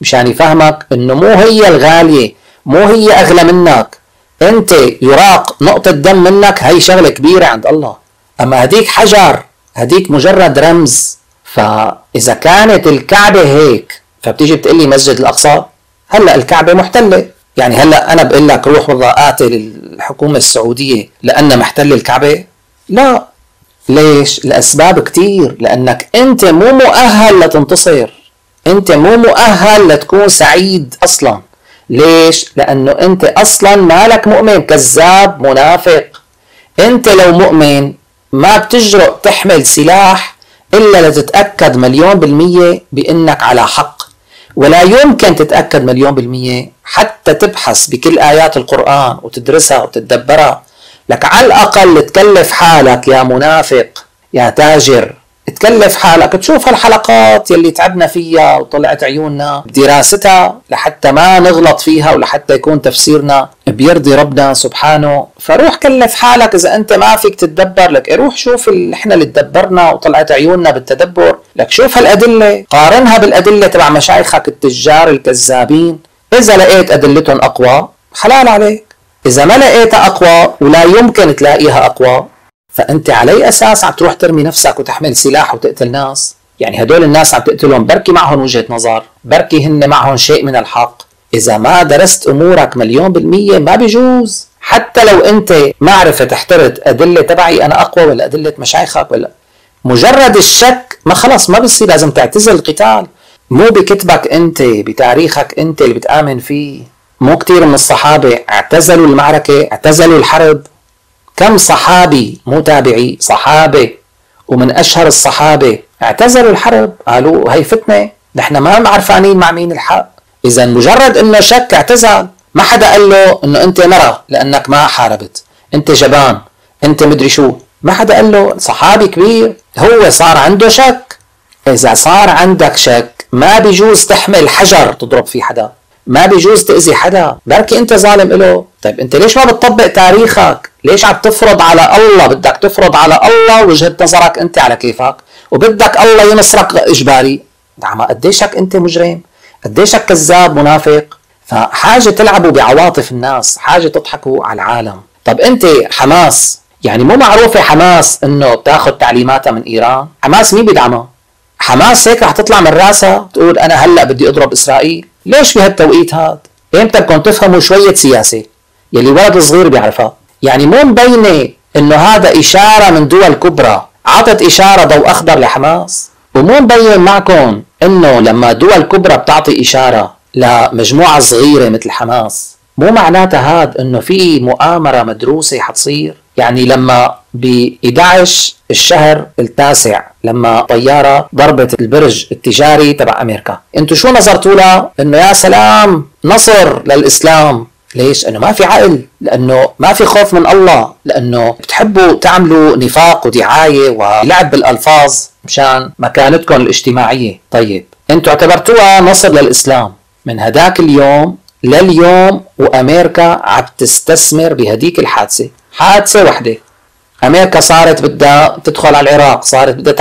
مشان يفهمك انه مو هي الغالية، مو هي اغلى منك. انت يراق نقطة دم منك، هي شغلة كبيرة عند الله. اما هديك حجر، هديك مجرد رمز. فاذا كانت الكعبة هيك، فبتيجي بتقول لي مسجد الاقصى. هلا الكعبة محتلة، يعني هلا انا بقول لك روح والله قاتل الحكومة السعودية لانها محتلة الكعبة؟ لا. ليش؟ الاسباب كتير. لانك انت مو مؤهل لتنتصر، انت مو مؤهل لتكون سعيد اصلا. ليش؟ لانه انت اصلا مالك مؤمن، كذاب منافق. انت لو مؤمن ما بتجرؤ تحمل سلاح الا لتتأكد 1,000,000% بانك على حق. ولا يمكن تتأكد 1,000,000% حتى تبحث بكل آيات القرآن وتدرسها وتتدبرها. لك على الأقل تكلف حالك يا منافق يا تاجر، تكلف حالك تشوف هالحلقات يلي تعبنا فيها وطلعت عيوننا بدراستها لحتى ما نغلط فيها ولحتى يكون تفسيرنا بيرضي ربنا سبحانه. فروح كلف حالك إذا أنت ما فيك تتدبر. لك روح شوف إحنا اللي تدبرنا وطلعت عيوننا بالتدبر. لك شوف هالأدلة، قارنها بالأدلة تبع مشايخك التجار الكذابين. إذا لقيت أدلتهم أقوى حلال عليك، إذا ما لقيتها أقوى ولا يمكن تلاقيها أقوى، فأنت على أساس عم تروح ترمي نفسك وتحمل سلاح وتقتل ناس؟ يعني هدول الناس عم تقتلهم بركي معهم وجهة نظر، بركي هن معهم شيء من الحق. إذا ما درست أمورك 1,000,000% ما بيجوز. حتى لو أنت ما عرفت احترت أدلة تبعي أنا أقوى ولا أدلة مشايخك، ولا مجرد الشك ما خلص ما بصير، لازم تعتزل القتال. مو بكتبك أنت، بتاريخك أنت اللي بتآمن فيه. مو كتير من الصحابة اعتزلوا المعركة، اعتزلوا الحرب. كم صحابي مو تابعي، صحابة ومن أشهر الصحابة اعتزلوا الحرب، قالوا هي فتنة، نحن ما عرفانين مع مين الحق. إذا مجرد إنه شك اعتزل. ما حدا قال له إنه أنت مرة لأنك ما حاربت، أنت جبان، أنت مدري شو. ما حدا قال له. صحابي كبير هو صار عنده شك. إذا صار عندك شك ما بيجوز تحمل حجر تضرب فيه حدا، ما بيجوز تأذي حدا، بركي انت ظالم له. طيب انت ليش ما بتطبق تاريخك؟ ليش عم تفرض على الله؟ بدك تفرض على الله وجهة نظرك انت على كيفك، وبدك الله ينصرك اجباري. قديشك انت مجرم، قديشك كذاب منافق. فحاجة تلعبوا بعواطف الناس، حاجة تضحكوا على العالم. طب انت حماس، يعني مو معروفة حماس انه بتاخذ تعليماتها من ايران؟ حماس مين بيدعمها؟ حماس هيك رح تطلع من راسها تقول انا هلا بدي اضرب اسرائيل؟ ليش بهالتوقيت هاد؟ امتى بدكم تفهموا شوية سياسة يلي ولد صغير بيعرفها؟ يعني مو مبينة انه هذا اشارة من دول كبرى عطت اشارة ضوء اخضر لحماس؟ ومو مبين معكم انه لما دول كبرى بتعطي اشارة لمجموعة صغيرة مثل حماس مو معناتها هاد انه في مؤامرة مدروسة حتصير؟ يعني لما ب 11 الشهر التاسع لما طيارة ضربت البرج التجاري تبع أمريكا، انتو شو نظرتوا لها؟ انه يا سلام نصر للإسلام. ليش؟ انه ما في عقل، لانه ما في خوف من الله، لانه بتحبوا تعملوا نفاق ودعاية ولعب بالألفاظ مشان مكانتكم الاجتماعية. طيب انتو اعتبرتوها نصر للإسلام من هداك اليوم لليوم، وأمريكا عم تستثمر بهديك الحادثة. حادثة وحدة أمريكا صارت بدها تدخل على العراق، صارت بدها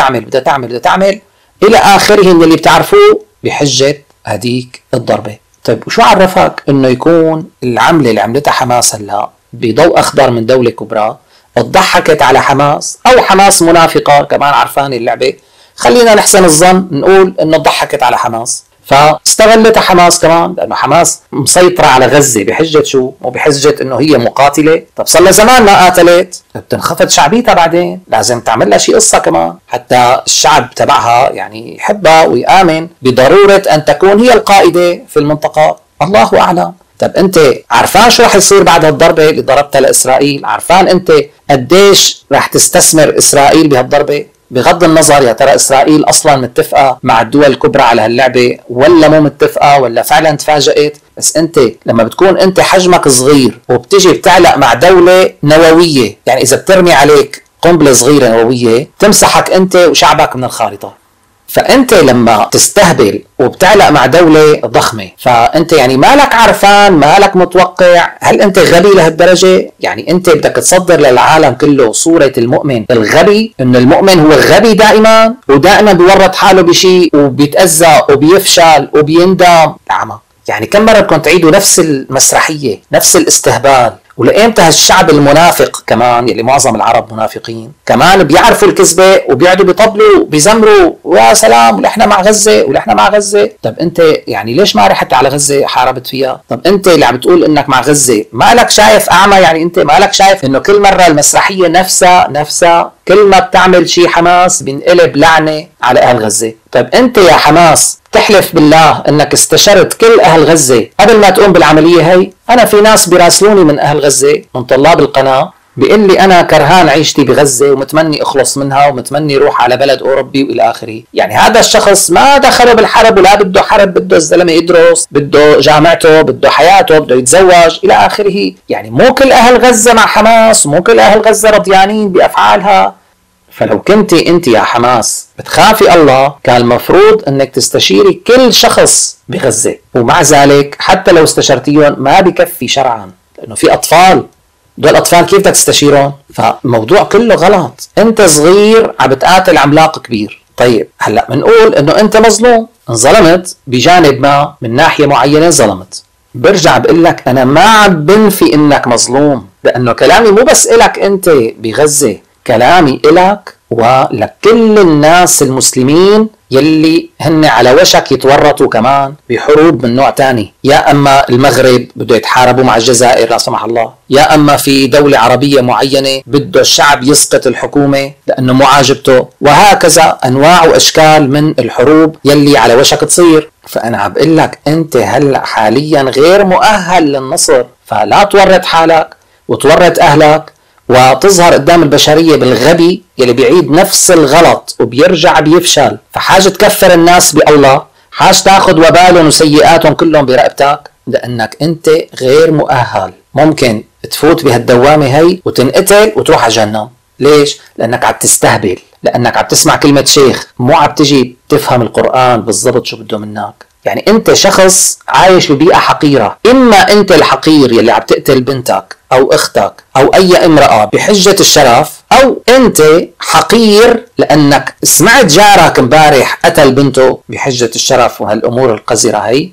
تعمل إلى آخره من اللي بتعرفوه بحجة هديك الضربة. طيب وشو عرفك إنه يكون العملة اللي عملتها حماس هلا بضوء أخضر من دولة كبرى اتضحكت على حماس، أو حماس منافقة كمان عرفان اللعبة؟ خلينا نحسن الظن نقول إنه ضحكت على حماس، فاستغلتها حماس كمان، لأنه حماس مسيطرة على غزة بحجة شو؟ وبحجة إنه هي مقاتلة. طب صار لها زمان ما قاتلت، بتنخفض شعبيتها بعدين، لازم تعمل لها شيء قصة كمان حتى الشعب تبعها يعني يحبها ويآمن بضرورة أن تكون هي القائدة في المنطقة. الله أعلم. طب أنت عرفان شو رح يصير بعد هالضربة اللي ضربتها لإسرائيل؟ عرفان أنت قديش رح تستثمر إسرائيل بهالضربة؟ بغض النظر يا ترى إسرائيل أصلا متفقة مع الدول الكبرى على هاللعبة ولا مو متفقة ولا فعلا تفاجأت، بس أنت لما بتكون أنت حجمك صغير وبتجي بتعلق مع دولة نووية، يعني إذا بترمي عليك قنبلة صغيرة نووية تمسحك أنت وشعبك من الخارطة. فانت لما تستهبل وبتعلق مع دولة ضخمة، فانت يعني مالك عرفان، مالك متوقع، هل انت غبي لهالدرجة؟ يعني انت بدك تصدر للعالم كله صورة المؤمن الغبي، ان المؤمن هو غبي دائما ودائما بيورط حاله بشيء وبيتأذى وبيفشل وبيندم. عمى يعني كم مرة كنت تعيدوا نفس المسرحية، نفس الاستهبال؟ ولأيمتى هالشعب المنافق كمان، يلي معظم العرب منافقين، كمان بيعرفوا الكذبة وبيقعدوا بيطبلوا بيزمروا ويا سلام ونحن مع غزة ونحن مع غزة. طب انت يعني ليش ما رحت على غزة حاربت فيها؟ طب انت اللي عم بتقول انك مع غزة مالك شايف اعمى؟ يعني انت مالك شايف انه كل مرة المسرحية نفسها كل ما بتعمل شيء حماس بينقلب لعنة على اهل غزة؟ طب انت يا حماس تحلف بالله انك استشرت كل اهل غزة قبل ما تقوم بالعملية هي؟ انا في ناس بيراسلوني من اهل غزة من طلاب القناة بيقول لي انا كرهان عيشتي بغزة ومتمني اخلص منها ومتمني اروح على بلد اوروبي والى اخره. يعني هذا الشخص ما دخله بالحرب ولا بده حرب، بده الزلمة يدرس، بده جامعته، بده حياته، بده يتزوج الى اخره. يعني مو كل اهل غزة مع حماس ومو كل اهل غزة رضيانين بافعالها. فلو كنتي انت يا حماس بتخافي الله كان المفروض انك تستشيري كل شخص بغزة، ومع ذلك حتى لو استشرتيهم ما بكفي شرعا، لانه في اطفال، دول اطفال كيف بدك تستشيرهم؟ فالموضوع كله غلط. انت صغير عم بتقاتل عملاق كبير. طيب هلا بنقول انه انت مظلوم، انظلمت بجانب ما من ناحية معينة ظلمت، برجع بقول لك انا ما عم بنفي انك مظلوم، لانه كلامي مو بس الك انت بغزة، كلامي إلك ولكل الناس المسلمين يلي هن على وشك يتورطوا كمان بحروب من نوع تاني، يا أما المغرب بده يتحاربوا مع الجزائر لا سمح الله، يا أما في دولة عربية معينة بده الشعب يسقط الحكومة لأنه مو عاجبته، وهكذا أنواع وأشكال من الحروب يلي على وشك تصير. فأنا عم بقول لك أنت هلأ حاليا غير مؤهل للنصر، فلا تورط حالك وتورط أهلك وتظهر قدام البشرية بالغبي يلي بيعيد نفس الغلط وبيرجع بيفشل. فحاجة تكفر الناس بالله، حاجة تاخد وبالهم وسيئاتهم كلهم برقبتك، لأنك أنت غير مؤهل. ممكن تفوت بهالدوامة هي وتنقتل وتروح على جهنم. ليش؟ لأنك عم تستهبل، لأنك عم تسمع كلمة شيخ، مو عم تجي تفهم القرآن بالضبط شو بده منك. يعني انت شخص عايش ببيئة حقيرة، اما انت الحقير يلي عم تقتل بنتك او اختك او اي امرأة بحجة الشرف، او انت حقير لانك سمعت جارك امبارح قتل بنته بحجة الشرف وهالامور القذرة هي،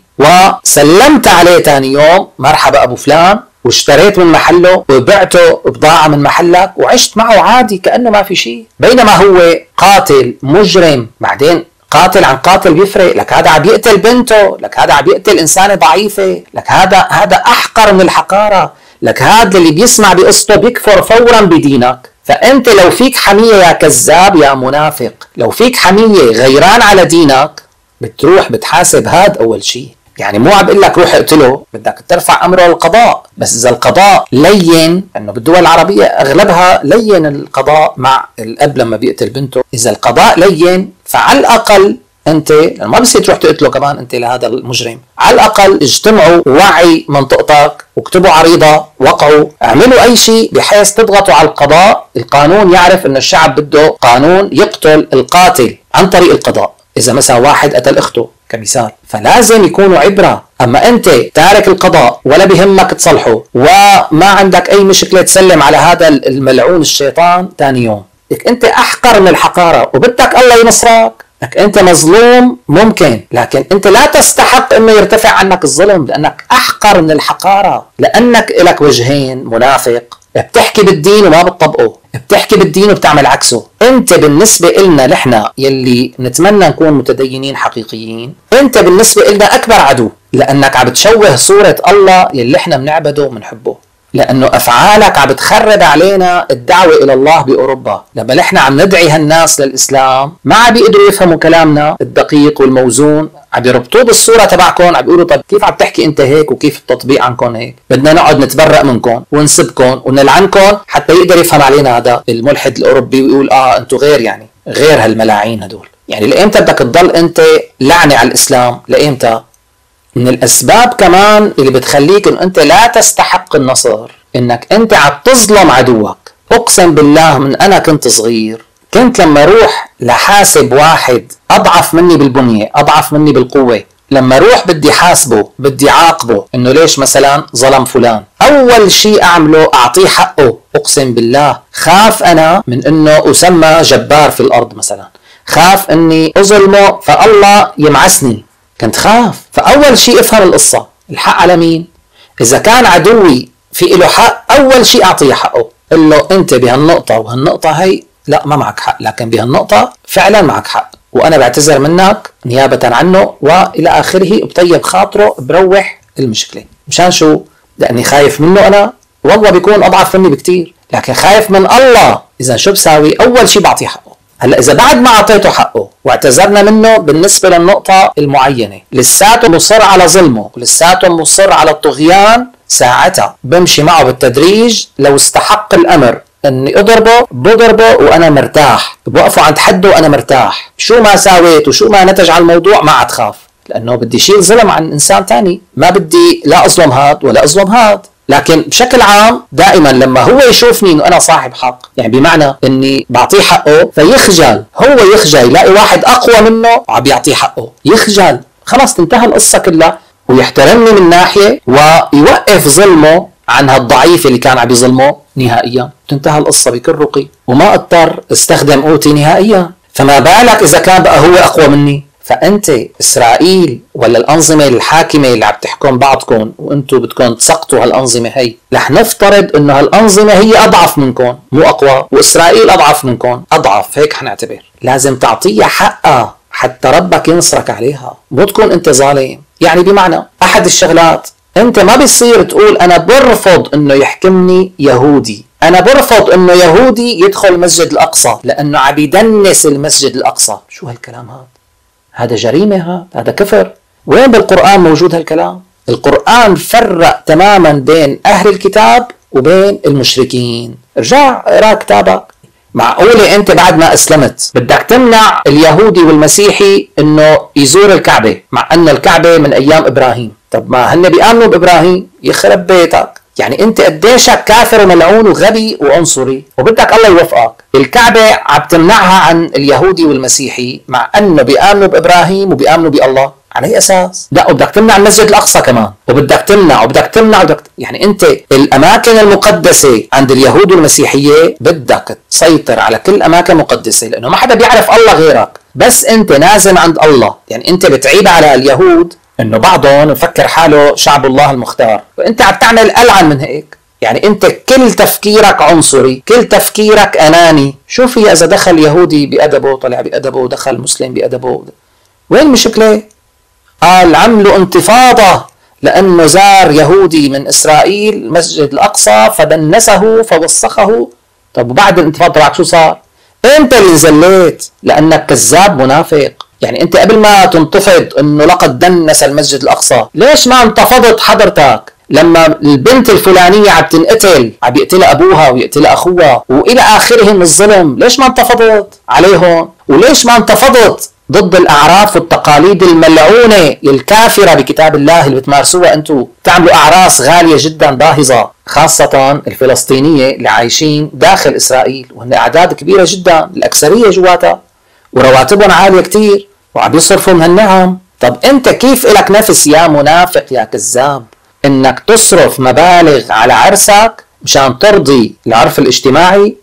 وسلمت عليه تاني يوم مرحبا ابو فلان واشتريت من محله وبعته بضاعة من محلك وعشت معه عادي كأنه ما في شيء، بينما هو قاتل مجرم. بعدين قاتل عن قاتل بيفرق، لك هذا عم يقتل بنته، لك هذا عم يقتل إنسانة ضعيفة، لك هذا أحقر من الحقارة، لك هذا اللي بيسمع بقصته بيكفر فورا بدينك. فأنت لو فيك حمية يا كذاب يا منافق، لو فيك حمية غيران على دينك بتروح بتحاسب هاد أول شيء. يعني مو عم بقول لك روح اقتله، بدك ترفع امره للقضاء، بس اذا القضاء لين، انه بالدول العربيه اغلبها لين القضاء مع الاب لما بيقتل بنته، اذا القضاء لين فعلى الاقل انت ما بصير تروح تقتله كمان انت لهذا المجرم، على الاقل اجتمعوا وعي منطقتك واكتبوا عريضه، وقعوا، اعملوا اي شيء بحيث تضغطوا على القضاء. القانون يعرف ان الشعب بده قانون يقتل القاتل عن طريق القضاء، اذا مثلا واحد قتل اخته كمثال، فلازم يكونوا عبرة. اما انت تارك القضاء ولا بهمك تصلحه وما عندك اي مشكلة تسلم على هذا الملعون الشيطان ثاني يوم، لك انت احقر من الحقارة وبدك الله ينصرك. لك انت مظلوم ممكن، لكن انت لا تستحق انه يرتفع عنك الظلم، لانك احقر من الحقارة، لانك لك وجهين منافق، بتحكي بالدين وما بتطبقه، بتحكي بالدين وبتعمل عكسه. انت بالنسبة إلنا نحن يلي نتمنى نكون متدينين حقيقيين، انت بالنسبة إلنا اكبر عدو، لانك عم بتشوه صورة الله يلي احنا بنعبده وبنحبه، لانه افعالك عم بتخرب علينا الدعوة الى الله باوروبا. لما نحن عم ندعي هالناس للاسلام ما عم بيقدروا يفهموا كلامنا الدقيق والموزون، عم يربطوه بالصورة تبعكم، عم بيقولوا طب كيف عم تحكي انت هيك وكيف التطبيق عنكم هيك، بدنا نقعد نتبرأ منكم ونسبكم ونلعنكم حتى يقدر يفهم علينا هذا الملحد الاوروبي ويقول انتم غير، يعني غير هالملاعين هدول. يعني لإمتى بدك تضل انت لعنة على الاسلام؟ لإمتى؟ من الاسباب كمان اللي بتخليك ان انت لا تستحق النصر انك انت عم تظلم عدوك. اقسم بالله من انا كنت صغير كنت لما اروح لحاسب واحد أضعف مني بالبنية، أضعف مني بالقوة، لما روح بدي حاسبه، بدي عاقبه انه ليش مثلا ظلم فلان، اول شيء اعمله اعطيه حقه. اقسم بالله خاف انا من انه اسمى جبار في الارض مثلا، خاف اني اظلمه فالله يمعسني، كنت خاف. فاول شيء افهم القصة، الحق على مين؟ اذا كان عدوي في له حق، اول شيء اعطيه حقه، قل له انت بهالنقطة وهالنقطة هي لا ما معك حق، لكن بهالنقطة فعلا معك حق، وانا بعتذر منك نيابة عنه والى اخره. بطيب خاطره، بروح المشكلة. مشان شو؟ لاني خايف منه انا، والله بيكون اضعف مني بكتير، لكن خايف من الله. اذا شو بساوي؟ اول شيء بعطيه حقه. هلا اذا بعد ما اعطيته حقه واعتذرنا منه بالنسبة للنقطة المعينة، لساته مصر على ظلمه ولساته مصر على الطغيان، ساعتها بمشي معه بالتدريج. لو استحق الامر اني اضربه بضربه وانا مرتاح، بوقفه عند حده وانا مرتاح، شو ما ساويت وشو ما نتج على الموضوع ما عاد خاف، لانه بدي شيل ظلم عن انسان تاني، ما بدي لا اظلم هاد ولا اظلم هاد. لكن بشكل عام دائما لما هو يشوفني انه انا صاحب حق، يعني بمعنى اني بعطيه حقه فيخجل، هو يخجل يلاقي واحد اقوى منه وعم بيعطيه حقه، يخجل، خلاص تنتهى القصه كلها، ويحترمني من ناحيه ويوقف ظلمه عن هالضعيف اللي كان عم يظلمه نهائيا، تنتهى القصه بكل رقي، وما اضطر استخدم قوتي نهائيا. فما بالك اذا كان بقى هو اقوى مني؟ فانت اسرائيل ولا الانظمه الحاكمه اللي عم تحكم بعضكم وانتم بدكم تسقطوا هالانظمه هي، رح نفترض انه هالانظمه هي اضعف منكم مو اقوى، واسرائيل اضعف منكم اضعف، هيك حنعتبر. لازم تعطيها حقها حتى ربك ينصرك عليها، مو تكون انت ظالم. يعني بمعنى احد الشغلات، انت ما بيصير تقول انا برفض انه يحكمني يهودي، انا برفض انه يهودي يدخل المسجد الاقصى لانه عم يدنس المسجد الاقصى. شو هالكلام هذا؟ هذا جريمة، هذا كفر. وين بالقرآن موجود هالكلام؟ القرآن فرق تماما بين اهل الكتاب وبين المشركين. ارجع اقرا كتابك. معقولة انت بعد ما اسلمت بدك تمنع اليهودي والمسيحي انه يزور الكعبة، مع ان الكعبة من ايام ابراهيم؟ طب ما هن بيآمنوا بابراهيم، يخرب بيتك. يعني انت قديشك كافر وملعون وغبي وعنصري وبدك الله يوفقك. الكعبة عم تمنعها عن اليهودي والمسيحي مع انه بيآمنوا بابراهيم وبيآمنوا بالله، على اي اساس؟ لا، وبدك تمنع المسجد الاقصى كمان، وبدك تمنع يعني انت الاماكن المقدسة عند اليهود والمسيحية بدك تسيطر على كل اماكن مقدسة، لانه ما حدا بيعرف الله غيرك، بس انت نازل عند الله. يعني انت بتعيب على اليهود انه بعضهم مفكر حاله شعب الله المختار، وانت عم تعمل ألعن من هيك. يعني انت كل تفكيرك عنصري، كل تفكيرك اناني. شوف هي اذا دخل يهودي بأدبه طلع بأدبه، ودخل مسلم بأدبه، وين المشكلة؟ قال عملوا انتفاضة لانه زار يهودي من اسرائيل المسجد الاقصى فدنسه فوسخه. طب وبعد الانتفاضة تبعك شو صار؟ انت اللي زليت لانك كذاب منافق. يعني انت قبل ما تنتفض انه لقد دنس المسجد الاقصى، ليش ما انتفضت حضرتك لما البنت الفلانية عم تنقتل، عم يقتلها ابوها ويقتلها اخوها والى اخره من الظلم؟ ليش ما انتفضت عليهم؟ وليش ما انتفضت ضد الاعراف والتقاليد الملعونة الكافرة بكتاب الله اللي بتمارسوها انتم؟ تعملوا اعراس غالية جدا باهظة، خاصة الفلسطينية اللي عايشين داخل اسرائيل، وهن اعداد كبيرة جدا، الاكثرية جواتها، ورواتبهم عالية كتير، وعم يصرفوا من هالنعم. طب انت كيف الك نفس يا منافق يا كذاب انك تصرف مبالغ على عرسك مشان ترضي العرف الاجتماعي،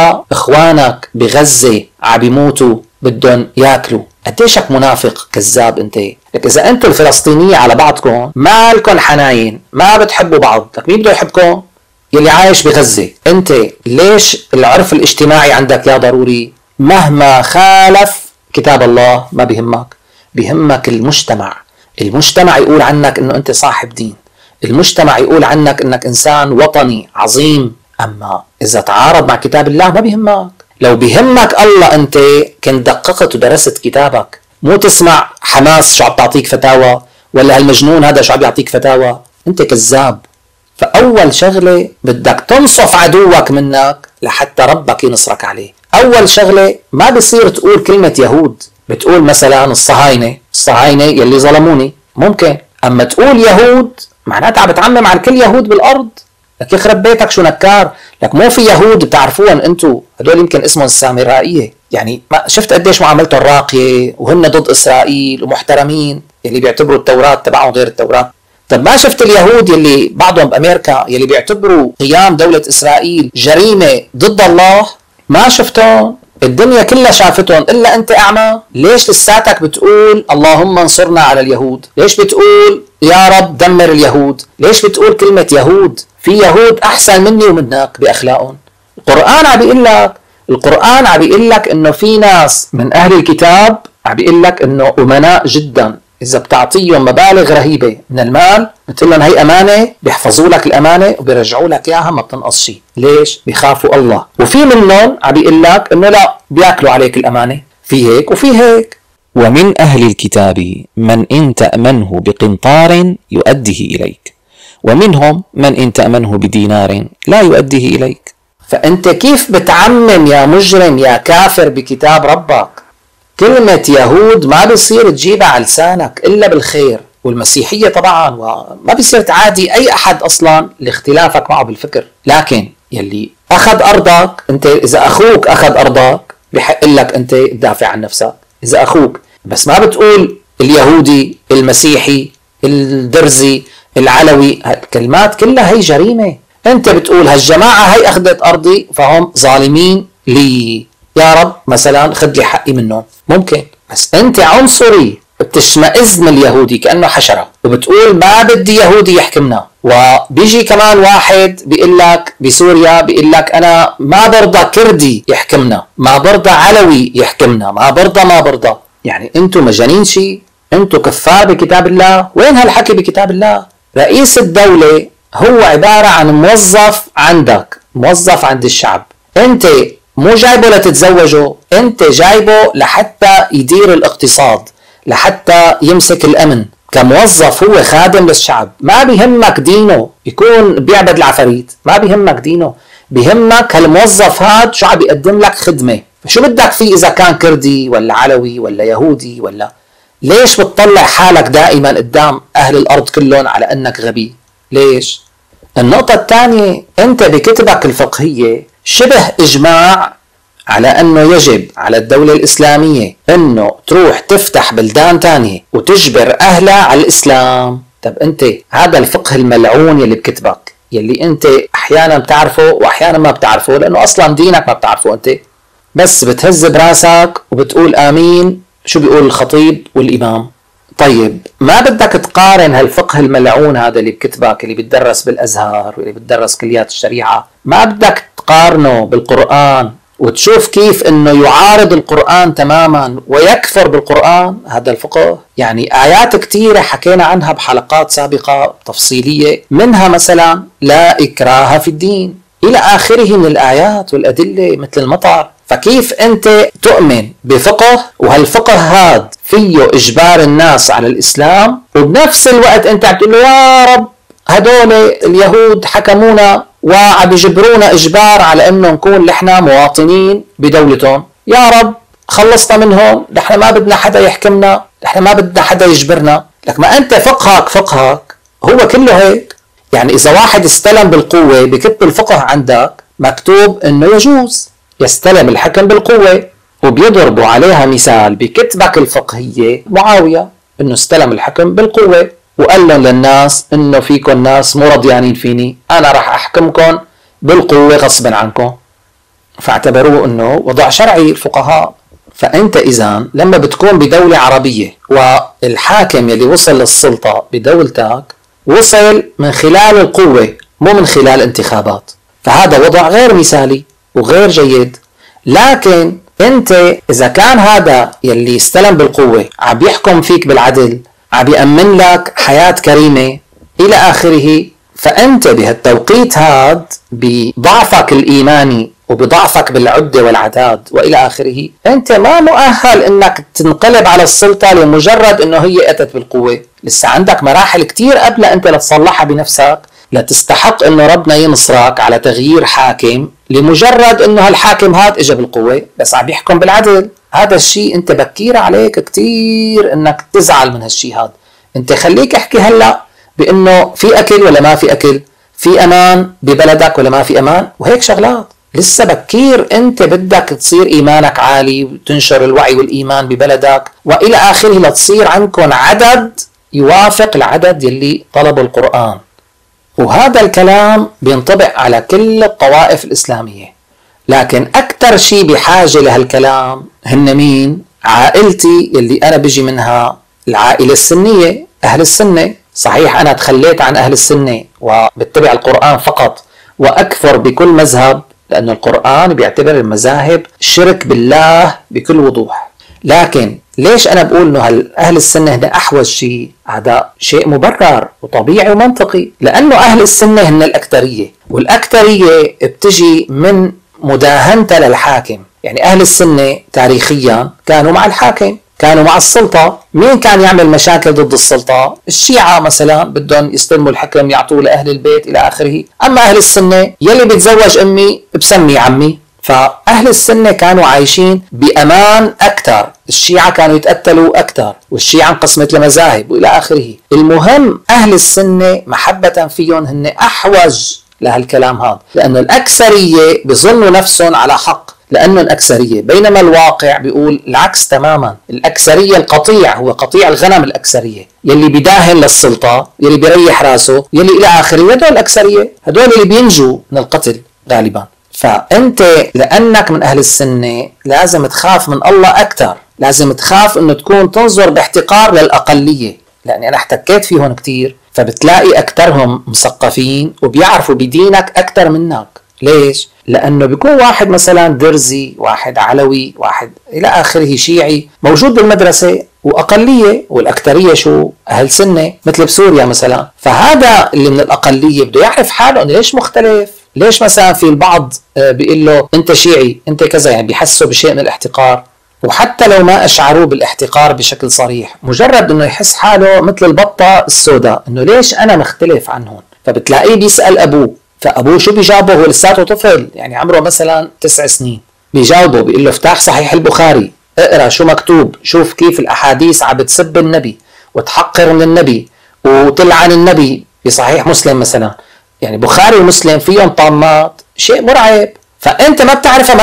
واخوانك بغزة عم بيموتوا بدهم ياكلوا؟ قديشك منافق كذاب انت. لك اذا انتم الفلسطينية على بعضكم ما لكم حناين، ما بتحبوا بعض، لك مين بده يحبكم؟ يلي عايش بغزة. انت ليش العرف الاجتماعي عندك يا ضروري؟ مهما خالف كتاب الله ما بيهمك، بيهمك المجتمع. المجتمع يقول عنك انه انت صاحب دين، المجتمع يقول عنك انك انسان وطني عظيم. اما اذا تعارض مع كتاب الله ما بيهمك. لو بيهمك الله انت كنت دققت ودرست كتابك، مو تسمع حماس شو عم تعطيك فتاوى، ولا هالمجنون هذا شو عم يعطيك فتاوى. انت كذاب. فاول شغلة بدك تنصف عدوك منك لحتى ربك ينصرك عليه. اول شغلة ما بصير تقول كلمة يهود، بتقول مثلا الصهاينة يلي ظلموني ممكن، اما تقول يهود معناتها عم بتعمم عن كل يهود بالارض. لك يخرب بيتك شو نكار. لك مو في يهود بتعرفوهم انتو، هدول يمكن اسمهم السامرائية، يعني ما شفت قديش معاملتهم راقية وهن ضد إسرائيل ومحترمين اللي بيعتبروا التوراة تبعهم غير التوراة. طب ما شفت اليهود يلي بعضهم بأمريكا يلي بيعتبروا قيام دولة إسرائيل جريمة ضد الله؟ ما شفتهم؟ الدنيا كلها شافتهم إلا أنت أعمى؟ ليش لساتك بتقول اللهم انصرنا على اليهود؟ ليش بتقول يا رب دمر اليهود؟ ليش بتقول كلمة يهود؟ في يهود أحسن مني ومنك بأخلاقهم. القرآن عم بيقول لك، القرآن عم بيقول لك إنه في ناس من أهل الكتاب عم بيقول لك إنه أمناء جدا، إذا بتعطيهم مبالغ رهيبة من المال بتقول لهم هي أمانة، بيحفظوا لك الأمانة وبيرجعوا لك إياها ما بتنقص شيء. ليش؟ بيخافوا الله. وفي منهم عم بيقول لك إنه لا، بياكلوا عليك الأمانة، في هيك وفي هيك. ومن أهل الكتاب من إن تأمنه بقنطار يؤديه إليك، ومنهم من إن تأمنه بدينار لا يؤديه إليك. فأنت كيف بتعمم يا مجرم يا كافر بكتاب ربك؟ كلمة يهود ما بيصير تجيبها على لسانك إلا بالخير، والمسيحية طبعا، وما بيصير تعادي أي أحد أصلا لاختلافك معه بالفكر. لكن يلي أخذ أرضك، أنت إذا أخوك أخذ أرضك بحق لك أنت تدافع عن نفسك، إذا أخوك، بس ما بتقول اليهودي المسيحي الدرزي العلوي، الكلمات كلها هي جريمة. أنت بتقول هالجماعة هي أخذت أرضي فهم ظالمين لي، يا رب مثلا خذ لي حقي منهم، ممكن، بس أنت عنصري بتشمئز من اليهودي كأنه حشرة وبتقول ما بدي يهودي يحكمنا. وبيجي كمان واحد بيقول لك بسوريا، بيقول لك أنا ما برضى كردي يحكمنا، ما برضى علوي يحكمنا، ما برضى. يعني أنتوا مجانين شي؟ أنتوا كفار بكتاب الله؟ وين هالحكي بكتاب الله؟ رئيس الدولة هو عبارة عن موظف عندك، موظف عند الشعب. أنت مو جايبه لتتزوجه، أنت جايبه لحتى يدير الاقتصاد، لحتى يمسك الأمن. كموظف هو خادم للشعب. ما بيهمك دينه، يكون بيعبد العفاريت، ما بيهمك دينه، بيهمك هالموظف هاد شو عم بيقدم لك خدمة. شو بدك فيه إذا كان كردي ولا علوي ولا يهودي ولا؟ ليش بتطلع حالك دائما قدام أهل الأرض كلهم على أنك غبي؟ ليش؟ النقطة الثانية، أنت بكتبك الفقهية شبه إجماع على أنه يجب على الدولة الإسلامية أنه تروح تفتح بلدان تانية وتجبر أهلها على الإسلام. طب أنت هذا الفقه الملعون يلي بكتبك، يلي أنت أحيانا بتعرفه وأحيانا ما بتعرفه، لأنه أصلا دينك ما بتعرفه، أنت بس بتهز براسك وبتقول آمين شو بيقول الخطيب والإمام. طيب ما بدك تقارن هالفقه الملعون هذا اللي بكتبك، اللي بتدرس بالأزهر واللي بتدرس كليات الشريعة، ما بدك تقارنه بالقرآن وتشوف كيف انه يعارض القرآن تماما ويكفر بالقرآن هذا الفقه؟ يعني آيات كتيرة حكينا عنها بحلقات سابقة تفصيلية، منها مثلا لا إكراه في الدين إلى آخره من الآيات والأدلة مثل المطر. فكيف أنت تؤمن بفقه وهالفقه هذا فيه إجبار الناس على الإسلام، وبنفس الوقت أنت عم تقول له يا رب هدول اليهود حكمونا وعم يجبرونا إجبار على أنه نكون نحن مواطنين بدولتهم، يا رب خلصنا منهم، نحن ما بدنا حدا يحكمنا، نحن ما بدنا حدا يجبرنا. لك ما أنت فقهك هو كله هيك. يعني إذا واحد استلم بالقوة بكتب الفقه عندك مكتوب أنه يجوز يستلم الحكم بالقوة، وبيضربوا عليها مثال بكتبك الفقهية معاوية أنه استلم الحكم بالقوة وقال لهم للناس أنه فيكم ناس مو رضيانين فيني، أنا راح أحكمكم بالقوة غصبا عنكم، فاعتبروه أنه وضع شرعي الفقهاء. فأنت إذن لما بتكون بدولة عربية والحاكم يلي وصل للسلطة بدولتك وصل من خلال القوة مو من خلال انتخابات، فهذا وضع غير مثالي وغير جيد. لكن انت اذا كان هذا يلي استلم بالقوة عم يحكم فيك بالعدل، عم يأمن لك حياة كريمة الى اخره، فانت بهالتوقيت هاد بضعفك الايماني وبضعفك بالعدة والعداد والى اخره، انت ما مؤهل انك تنقلب على السلطة لمجرد انه هي اتت بالقوة. لسه عندك مراحل كتير قبل انت لتصلحها بنفسك لتستحق انه ربنا ينصرك على تغيير حاكم لمجرد انه هالحاكم هاد اجى بالقوة بس عم يحكم بالعدل. هذا الشيء انت بكير عليك كتير انك تزعل من هالشيء هاد. انت خليك احكي هلأ بانه في اكل ولا ما في اكل، في امان ببلدك ولا ما في امان، وهيك شغلات. لسه بكير، انت بدك تصير ايمانك عالي وتنشر الوعي والايمان ببلدك والى اخره لتصير عندكم عدد يوافق العدد يلي طلبوا القرآن. وهذا الكلام بينطبق على كل الطوائف الإسلامية، لكن أكثر شيء بحاجة لهالكلام هن مين؟ عائلتي يلي أنا بجي منها، العائلة السنية، أهل السنة. صحيح أنا تخليت عن أهل السنة وبتبع القرآن فقط وأكفر بكل مذهب، لأن القرآن بيعتبر المذاهب شرك بالله بكل وضوح. لكن ليش أنا بقول إنه أهل السنة هن أحوج شيء؟ هذا شيء مبرر وطبيعي ومنطقي، لأنه أهل السنة هن الأكثرية، والأكثرية بتجي من مداهنتها للحاكم. يعني أهل السنة تاريخيا كانوا مع الحاكم، كانوا مع السلطة. مين كان يعمل مشاكل ضد السلطة؟ الشيعة مثلا بدهم يستلموا الحكم يعطوه لأهل البيت إلى آخره. أما أهل السنة يلي بيتزوج أمي بسمي عمي. فأهل السنة كانوا عايشين بأمان أكثر، الشيعة كانوا يتقتلوا أكثر، والشيعة انقسمت لمذاهب وإلى آخره. المهم أهل السنة محبة فيهم هن أحوج لهالكلام هذا، لأنه الأكثرية بظنوا نفسهم على حق لأنه الأكثرية، بينما الواقع بيقول العكس تماما. الأكثرية القطيع هو قطيع الغنم، الأكثرية يلي بيداهن للسلطة، يلي بيريح راسه، يلي إلى آخره. هدول الأكثرية، هدول اللي بينجوا من القتل غالبا. فأنت لأنك من أهل السنة لازم تخاف من الله أكثر، لازم تخاف أنه تكون تنظر باحتقار للأقلية، لأني أنا احتكيت فيهم كتير، فبتلاقي أكثرهم مثقفين وبيعرفوا بدينك أكثر منك. ليش؟ لأنه بيكون واحد مثلا درزي، واحد علوي، واحد إلى آخره شيعي موجود بالمدرسة وأقلية، والأكثرية شو؟ أهل سنة، مثل بسوريا مثلا. فهذا اللي من الأقلية بده يعرف حاله أنه ليش مختلف. ليش مثلا في البعض بيقول له أنت شيعي أنت كذا، يعني بيحسوا بشيء من الاحتقار، وحتى لو ما أشعروا بالاحتقار بشكل صريح، مجرد أنه يحس حاله مثل البطة السوداء، أنه ليش أنا مختلف عنهم. فبتلاقيه بيسأل أبوه، فأبوه شو بيجاوبه؟ هو لساته طفل، يعني عمره مثلا 9 سنين، بيجاوبه بيقول له افتح صحيح البخاري، اقرأ شو مكتوب، شوف كيف الأحاديث عم بتسب النبي وتحقر من النبي وتلعن النبي بصحيح مسلم مثلا. يعني بخاري ومسلم فيهم طامات، شيء مرعب. فأنت ما بتعرفها،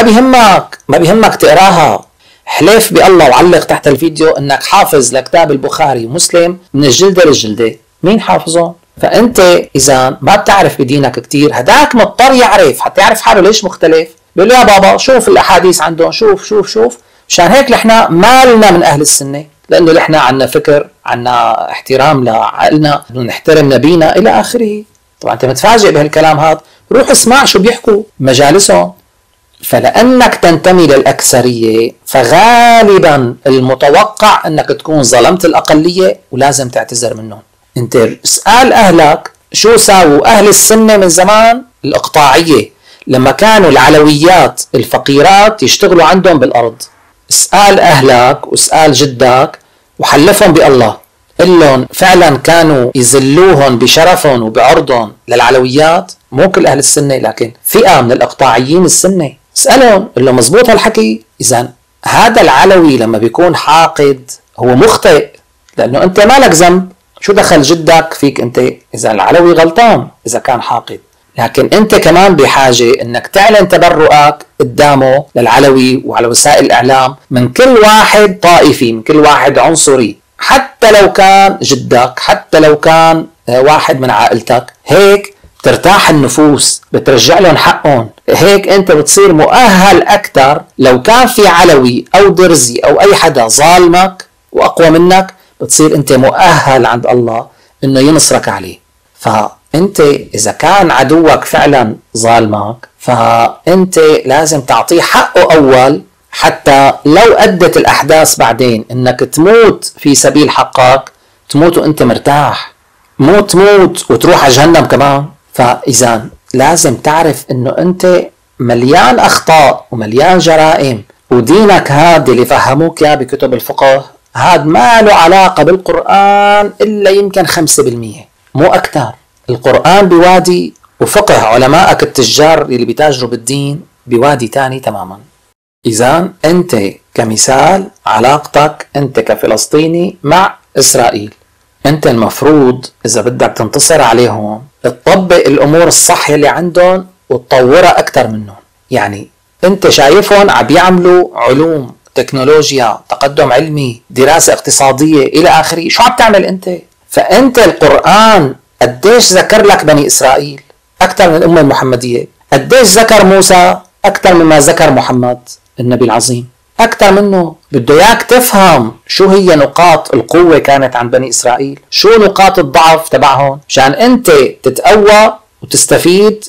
ما بيهمك تقراها. حلف بالله وعلق تحت الفيديو انك حافظ لكتاب البخاري ومسلم من الجلدة للجلدة. مين حافظهم؟ فأنت إذا ما بتعرف بدينك كتير، هداك مضطر يعرف حتى يعرف حاله ليش مختلف. بيقول يا بابا شوف الأحاديث عندهم، شوف شوف شوف. مشان هيك نحن مالنا من أهل السنة، لأنه نحن عنا فكر، عنا احترام لعقلنا، بدنا نحترم نبينا إلى آخره. طبعا أنت متفاجئ بهالكلام هذا، روح اسمع شو بيحكوا مجالسهم. فلأنك تنتمي للأكثرية فغالبا المتوقع أنك تكون ظلمت الأقلية ولازم تعتذر منهم. انت اسأل أهلك شو ساووا أهل السنة من زمان الإقطاعية لما كانوا العلويات الفقيرات يشتغلوا عندهم بالأرض. اسأل أهلك واسأل جدك وحلفهم بالله، قل لهم فعلا كانوا يذلوهم بشرفهم وبعرضهم للعلويات، مو كل أهل السنة لكن فئة من الإقطاعيين السنة. اسألهم قل لهم مزبوط هالحكي. إذا هذا العلوي لما بيكون حاقد هو مخطئ، لأنه أنت مالك ذنب، شو دخل جدك فيك أنت إذا العلوي غلطان إذا كان حاقد. لكن أنت كمان بحاجة أنك تعلن تبرؤك قدامه للعلوي وعلى وسائل الإعلام من كل واحد طائفي، من كل واحد عنصري، حتى لو كان جدك، حتى لو كان واحد من عائلتك. هيك ترتاح النفوس، بترجع لهم حقهم. هيك أنت بتصير مؤهل أكثر لو كان في علوي أو درزي أو أي حدا ظالمك وأقوى منك، بتصير أنت مؤهل عند الله إنه ينصرك عليه. فأنت إذا كان عدوك فعلا ظالمك، فأنت لازم تعطيه حقه أول، حتى لو أدت الأحداث بعدين إنك تموت في سبيل حقك، تموت وأنت مرتاح، مو تموت وتروح على جهنم كمان. فإذا لازم تعرف إنه أنت مليان أخطاء ومليان جرائم، ودينك هذا اللي فهموك يا بكتب الفقه هذا ما له علاقة بالقرآن إلا يمكن 5%، مو أكثر. القرآن بوادي، وفقه علماءك التجار اللي بيتاجروا بالدين بوادي تاني تماما. إذا أنت كمثال علاقتك أنت كفلسطيني مع إسرائيل، أنت المفروض إذا بدك تنتصر عليهم تطبق الأمور الصح اللي عندهم وتطورها أكثر منهم. يعني انت شايفهم عم يعملوا علوم، تكنولوجيا، تقدم علمي، دراسة اقتصادية إلى آخره، شو عم تعمل أنت؟ فأنت القرآن قديش ذكر لك بني إسرائيل أكثر من الأمة المحمدية، قديش ذكر موسى أكثر مما ذكر محمد النبي العظيم، أكثر منه. بده إياك تفهم شو هي نقاط القوة كانت عند بني إسرائيل، شو نقاط الضعف تبعهم، مشان أنت تتقوى وتستفيد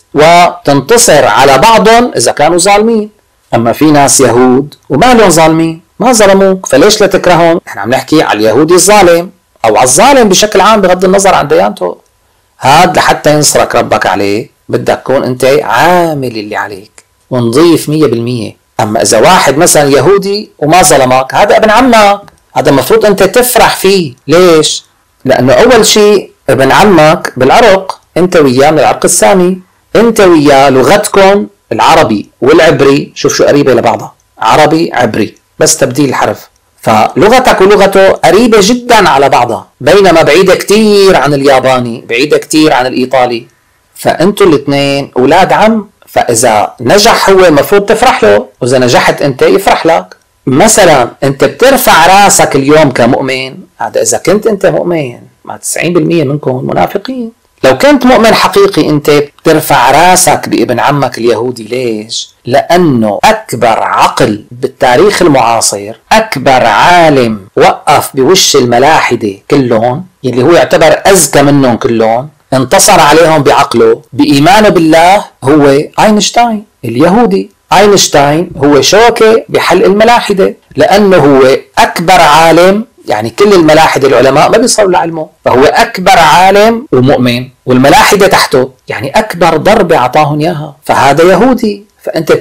وتنتصر على بعضهم إذا كانوا ظالمين. أما في ناس يهود وما لهم ظالمين، ما ظلموك، فليش لا تكرههم؟ احنا عم نحكي على اليهودي الظالم أو على الظالم بشكل عام بغض النظر عن ديانته. هاد لحتى ينصرك ربك عليه بدك تكون أنت عامل اللي عليك ونضيف 100%. أما إذا واحد مثلا يهودي وما ظلمك، هذا ابن عمك، هذا المفروض أنت تفرح فيه. ليش؟ لأنه أول شيء ابن عمك بالعرق، أنت وياه من العرق السامي، أنت وياه لغتكم العربي والعبري، شوف شو قريبة لبعضها، عربي عبري بس تبديل الحرف، فلغتك ولغته قريبة جدا على بعضها، بينما بعيدة كتير عن الياباني، بعيدة كتير عن الإيطالي. فأنتوا الاثنين أولاد عم، فإذا نجح هو المفروض تفرح له، وإذا نجحت أنت يفرح لك. مثلا أنت بترفع راسك اليوم كمؤمن، هذا إذا كنت أنت مؤمن، مع 90% منكم منافقين. لو كنت مؤمن حقيقي أنت بترفع راسك بابن عمك اليهودي. ليش؟ لأنه أكبر عقل بالتاريخ المعاصر، أكبر عالم وقف بوش الملاحدة كلهم، يلي هو يعتبر أذكى منهم كلهم، انتصر عليهم بعقله بإيمانه بالله، هو أينشتاين اليهودي. أينشتاين هو شوكة بحلق الملاحدة، لأنه هو أكبر عالم، يعني كل الملاحدة العلماء ما بيصلوا لعلمه، فهو أكبر عالم ومؤمن، والملاحدة تحته، يعني أكبر ضربة أعطاهم إياها، فهذا يهودي. فأنت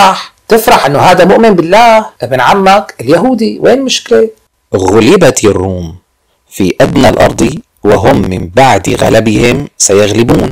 تفرح أنه هذا مؤمن بالله ابن عمك اليهودي. وين المشكلة؟ غلبت الروم في أدنى الأرض وهم من بعد غلبهم سيغلبون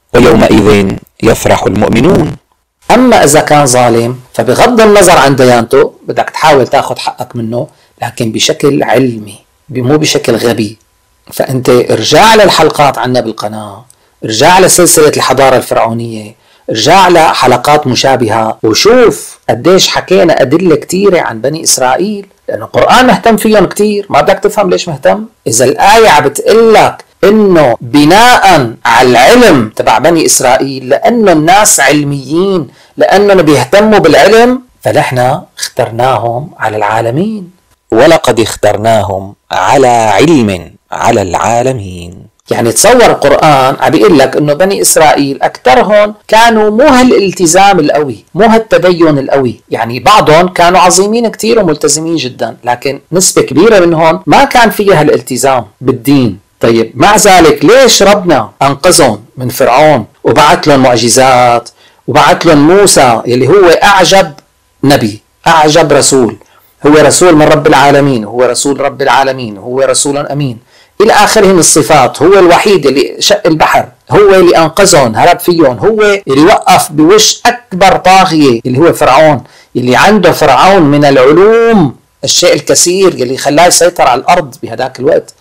ويومئذ يفرح المؤمنون. أما إذا كان ظالم فبغض النظر عن ديانته بدك تحاول تاخذ حقك منه، لكن بشكل علمي مو بشكل غبي. فأنت ارجع للحلقات عنا بالقناة، ارجع لسلسلة الحضارة الفرعونية، ارجع لحلقات مشابهة وشوف قديش حكينا أدلة كتيرة عن بني إسرائيل، لأنه القرآن مهتم فيهم كتير. ما بدك تفهم ليش مهتم؟ إذا الآية عم بتقلك إنه بناء على العلم تبع بني إسرائيل، لأنه الناس علميين، لأنهم بيهتموا بالعلم، فنحن اخترناهم على العالمين. ولقد اخترناهم على علم على العالمين. يعني تصور القرآن عم بيقول لك انه بني اسرائيل اكثرهم كانوا مو هالالتزام القوي، مو هالتدين القوي، يعني بعضهم كانوا عظيمين كتير وملتزمين جدا، لكن نسبة كبيرة منهم ما كان فيها هالالتزام بالدين. طيب مع ذلك ليش ربنا انقذهم من فرعون وبعث لهم معجزات، وبعث لهم موسى يلي هو اعجب نبي، اعجب رسول، هو رسول من رب العالمين، هو رسول رب العالمين، هو رسول امين إلى آخره من الصفات، هو الوحيد اللي شق البحر، هو اللي أنقذهم هرب فيهم، هو اللي وقف بوش أكبر طاغية اللي هو فرعون، اللي عنده فرعون من العلوم الشيء الكثير اللي خلاه يسيطر على الأرض بهداك الوقت.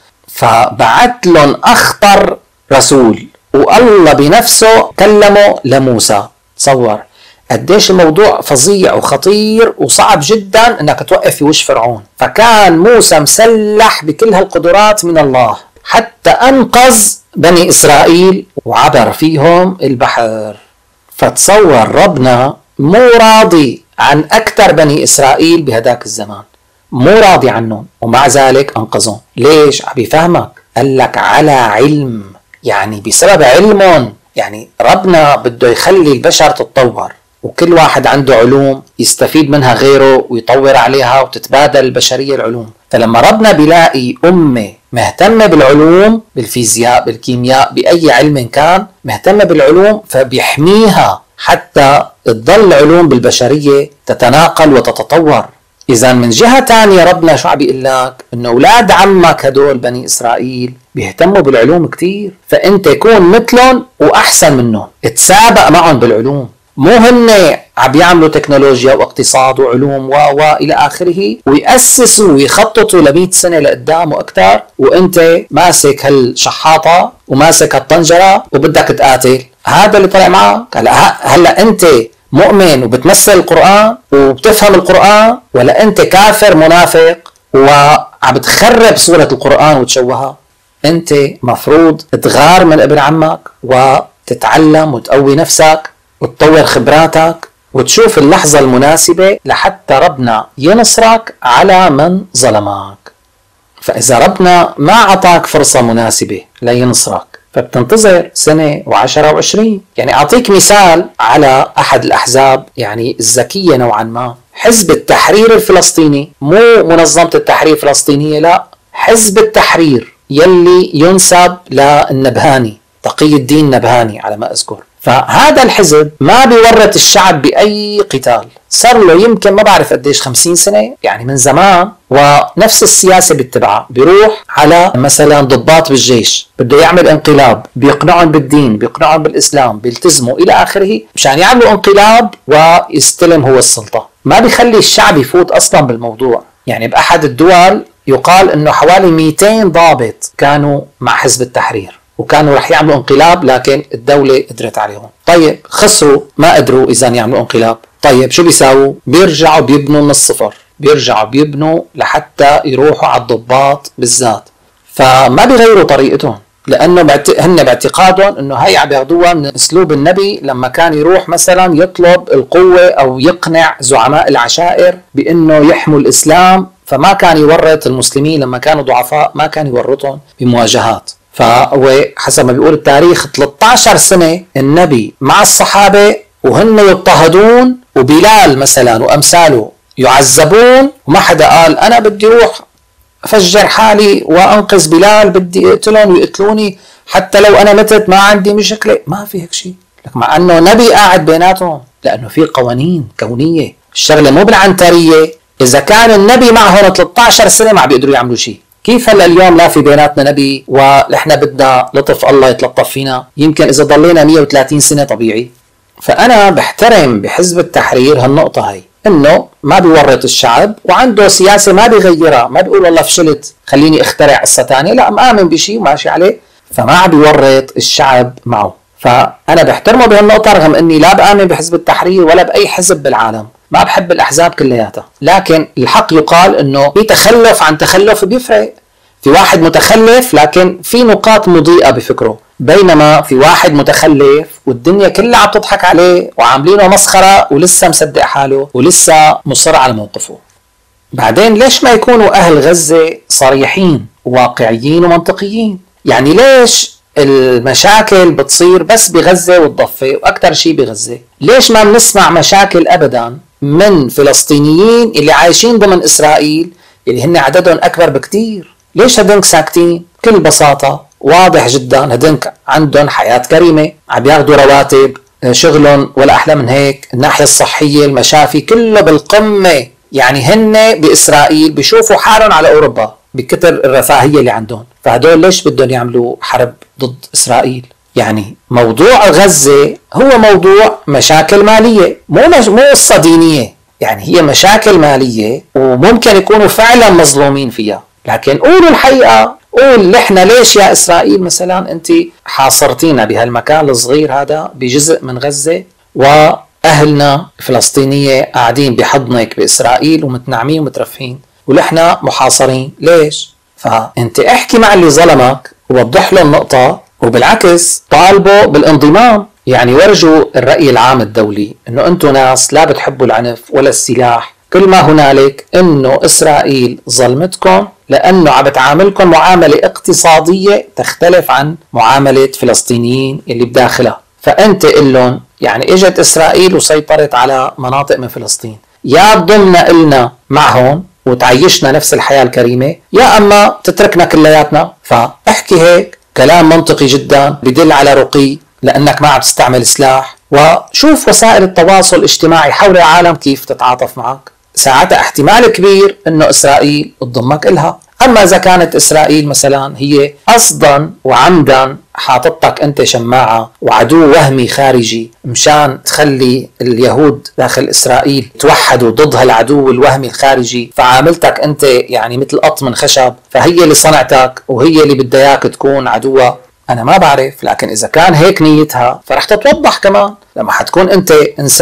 فبعث لهم أخطر رسول، والله بنفسه كلمه لموسى. تصور قديش الموضوع فظيع وخطير وصعب جدا انك توقف في وش فرعون. فكان موسى مسلح بكل هالقدرات من الله حتى انقذ بني اسرائيل وعبر فيهم البحر. فتصور ربنا مو راضي عن اكثر بني اسرائيل بهداك الزمان، مو راضي عنهم، ومع ذلك انقذهم. ليش؟ عم بيفهمك، قال لك على علم، يعني بسبب علمهم. يعني ربنا بده يخلي البشر تتطور، وكل واحد عنده علوم يستفيد منها غيره ويطور عليها وتتبادل البشرية العلوم. فلما ربنا بيلاقي أمة مهتمة بالعلوم، بالفيزياء، بالكيمياء، بأي علم كان مهتمة بالعلوم، فبيحميها حتى تضل علوم بالبشرية تتناقل وتتطور. إذا من جهة تانية ربنا شو عم بيقول لك؟ إنه أولاد عمك هدول بني إسرائيل بيهتموا بالعلوم كتير، فأنت كون مثلهم وأحسن منهم، اتسابق معهم بالعلوم. مو هن عم يعملوا تكنولوجيا واقتصاد وعلوم والى اخره ويأسسوا ويخططوا ل100 سنه لقدام واكثر، وانت ماسك هالشحاطه وماسك هالطنجره وبدك تقاتل. هذا اللي طلع معك. هلا انت مؤمن وبتمثل القرآن وبتفهم القرآن، ولا أنت كافر منافق وعم بتخرب صورة القرآن وتشوهها؟ أنت مفروض تغار من ابن عمك وتتعلم وتقوي نفسك وتطور خبراتك وتشوف اللحظة المناسبة لحتى ربنا ينصرك على من ظلمك. فإذا ربنا ما عطاك فرصة مناسبة لينصرك فبتنتظر سنة و10 و20. يعني أعطيك مثال على أحد الأحزاب يعني الذكية نوعا ما، حزب التحرير الفلسطيني، مو منظمة التحرير الفلسطينية، لا، حزب التحرير يلي ينسب للنبهاني، تقي الدين نبهاني على ما أذكر. فهذا الحزب ما بيورط الشعب بأي قتال، صار له يمكن ما بعرف قديش 50 سنة يعني من زمان، ونفس السياسة بيتبعها. بيروح على مثلا ضباط بالجيش بده يعمل انقلاب، بيقنعهم بالدين، بيقنعهم بالإسلام، بيلتزموا إلى آخره مشان يعملوا انقلاب ويستلم هو السلطة. ما بيخلي الشعب يفوت أصلا بالموضوع. يعني بأحد الدول يقال أنه حوالي 200 ضابط كانوا مع حزب التحرير وكانوا رح يعملوا انقلاب، لكن الدولة قدرت عليهم. طيب خسروا، ما قدروا إذا يعملوا انقلاب. طيب شو بيساووا؟ بيرجعوا بيبنوا من الصفر، بيرجعوا بيبنوا لحتى يروحوا على الضباط بالذات. فما بيغيروا طريقتهم، لأنه هن باعتقادهم أنه هي عم ياخذوها من أسلوب النبي لما كان يروح مثلا يطلب القوة أو يقنع زعماء العشائر بأنه يحموا الإسلام. فما كان يورط المسلمين لما كانوا ضعفاء، ما كان يورطهم بمواجهات. فهو حسب ما بيقول التاريخ 13 سنة النبي مع الصحابة وهن يضطهدون، وبلال مثلا وأمثاله يعذبون، وما حدا قال أنا بدي روح أفجر حالي وأنقذ بلال، بدي أقتلهم ويقتلوني حتى لو أنا متت ما عندي مشكلة. ما في هيك شيء، مع أنه نبي قاعد بيناتهم، لأنه في قوانين كونية، الشغلة مو بالعنترية. إذا كان النبي معهم 13 سنة ما بيقدروا يعملوا شيء، كيف هلا اليوم لا في بيناتنا نبي ونحن بدنا لطف الله يتلطف فينا؟ يمكن إذا ضلينا 130 سنة طبيعي. فأنا بحترم بحزب التحرير هالنقطة هي، إنه ما بيورط الشعب وعنده سياسة ما بيغيرها، ما بيقول والله فشلت خليني اخترع قصة ثانية، لا، مآمن بشيء وماشي عليه، فما عم بيورط الشعب معه. فأنا بحترمه بهالنقطة، رغم إني لا بآمن بحزب التحرير ولا بأي حزب بالعالم، ما بحب الأحزاب كلياتها، لكن الحق يقال إنه في تخلف عن تخلف بيفرق. في واحد متخلف لكن في نقاط مضيئة بفكره، بينما في واحد متخلف والدنيا كلها عم تضحك عليه وعاملينه مسخرة ولسه مصدق حاله ولسه مصر على موقفه. بعدين ليش ما يكونوا أهل غزة صريحين وواقعيين ومنطقيين؟ يعني ليش المشاكل بتصير بس بغزة والضفة وأكثر شيء بغزة؟ ليش ما بنسمع مشاكل أبدا من فلسطينيين اللي عايشين ضمن إسرائيل اللي هن عددهم أكبر بكتير؟ ليش هدنك ساكتين؟ بكل بساطة واضح جدا، هدنك عندهم حياة كريمة، عم ياخذوا رواتب، شغلهم ولا أحلى من هيك، الناحية الصحية، المشافي، كله بالقمة. يعني هن بإسرائيل بيشوفوا حالهم على أوروبا بكتر الرفاهية اللي عندهم، فهدول ليش بدهم يعملوا حرب ضد إسرائيل؟ يعني موضوع غزة هو موضوع مشاكل مالية، مو قصة دينية. يعني هي مشاكل مالية وممكن يكونوا فعلا مظلومين فيها، لكن قولوا الحقيقة، قول نحن ليش يا إسرائيل مثلا أنت حاصرتينا بهالمكان الصغير هذا بجزء من غزة، وأهلنا فلسطينية قاعدين بحضنك بإسرائيل ومتنعمين ومترفهين ونحن محاصرين، ليش؟ فأنت احكي مع اللي ظلمك ووضح له النقطة، وبالعكس طالبوا بالانضمام. يعني ورجوا الرأي العام الدولي أنه أنتم ناس لا بتحبوا العنف ولا السلاح، كل ما هنالك أنه إسرائيل ظلمتكم لأنه عم بتعاملكم معاملة اقتصادية تختلف عن معاملة فلسطينيين اللي بداخلها. فأنت قلن يعني إجت إسرائيل وسيطرت على مناطق من فلسطين، يا تضمنا إلنا معهم وتعيشنا نفس الحياة الكريمة، يا أما تتركنا كلياتنا. فاحكي هيك كلام منطقي جدا بدل على رقي، لأنك ما عم تستعمل سلاح، وشوف وسائل التواصل الاجتماعي حول العالم كيف تتعاطف معك. ساعتها احتمال كبير انه اسرائيل تضمك إلها. اما اذا كانت اسرائيل مثلا هي قصدا وعمدا حاطتك انت شماعة وعدو وهمي خارجي مشان تخلي اليهود داخل اسرائيل توحدوا ضد هالعدو الوهمي الخارجي، فعاملتك انت يعني مثل قط من خشب، فهي اللي صنعتك وهي اللي بدها اياك تكون عدوها. انا ما بعرف، لكن اذا كان هيك نيتها فرح تتوضح كمان لما حتكون انت انسان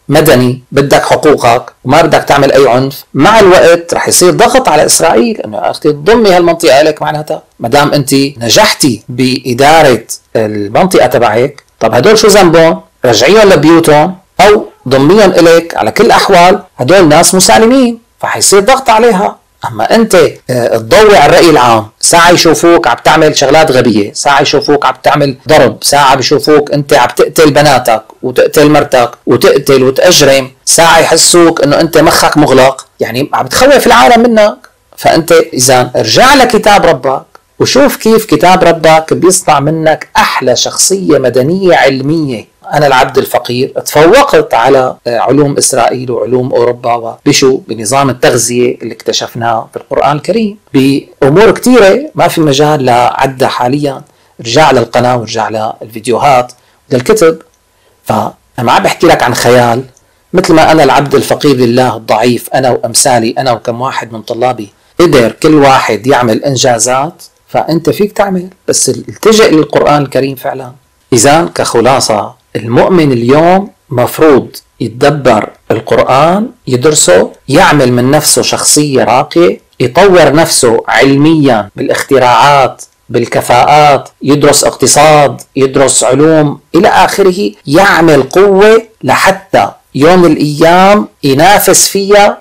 مدني بدك حقوقك وما بدك تعمل اي عنف، مع الوقت رح يصير ضغط على اسرائيل انه يا اختي تضمي هالمنطقه لك، معناتها ما دام انت نجحتي باداره المنطقه تبعك، طب هدول شو ذنبهم؟ رجعيهم لبيوتهم او ضميهم اليك، على كل الاحوال هدول ناس مسالمين، فحيصير ضغط عليها. اما انت تضوي على الراي العام، ساعه يشوفوك عم تعمل شغلات غبيه، ساعه يشوفوك عم تعمل ضرب، ساعه بيشوفوك انت عم تقتل بناتك وتقتل مرتك وتقتل وتأجرم، ساعه يحسوك انه انت مخك مغلق، يعني عم تخوف العالم منك. فانت اذا ارجع لكتاب ربك وشوف كيف كتاب ربك بيصنع منك احلى شخصيه مدنيه علميه. أنا العبد الفقير تفوقت على علوم إسرائيل وعلوم أوروبا بشو؟ بنظام التغذية اللي اكتشفناه في القرآن الكريم، بأمور كتيرة ما في مجال لعدها حاليا. رجع للقناة ورجع للفيديوهات للكتب. فأنا ما عم بحكي لك عن خيال، مثل ما أنا العبد الفقير لله الضعيف، أنا وأمثالي، أنا وكم واحد من طلابي قدر كل واحد يعمل إنجازات، فأنت فيك تعمل، بس التجئ للقرآن الكريم فعلا. إذا كخلاصة، المؤمن اليوم مفروض يتدبر القرآن، يدرسه، يعمل من نفسه شخصية راقية، يطور نفسه علميا بالاختراعات، بالكفاءات، يدرس اقتصاد، يدرس علوم إلى آخره، يعمل قوة لحتى يوم الأيام ينافس فيها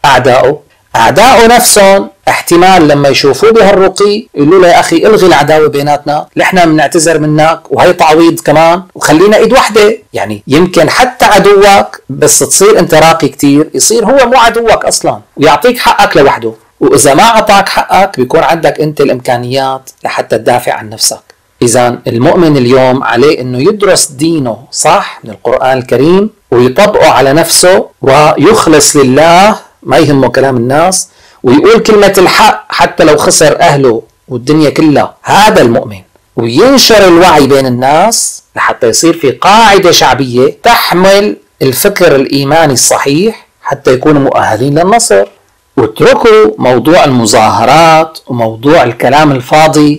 أعداؤه نفسهم. احتمال لما يشوفوه بهالرقي يقولوا له يا أخي الغي العداوة بيناتنا، نحن بنعتذر منك وهي تعويض كمان وخلينا ايد وحدة. يعني يمكن حتى عدوك بس تصير انت راقي كتير يصير هو مو عدوك اصلا ويعطيك حقك لوحده، واذا ما اعطاك حقك بيكون عندك انت الامكانيات لحتى تدافع عن نفسك. اذا المؤمن اليوم عليه انه يدرس دينه صح من القرآن الكريم ويطبقه على نفسه ويخلص لله، ما يهمه كلام الناس، ويقول كلمة الحق حتى لو خسر أهله والدنيا كلها. هذا المؤمن. وينشر الوعي بين الناس لحتى يصير في قاعدة شعبية تحمل الفكر الإيماني الصحيح حتى يكونوا مؤهلين للنصر. واتركوا موضوع المظاهرات وموضوع الكلام الفاضي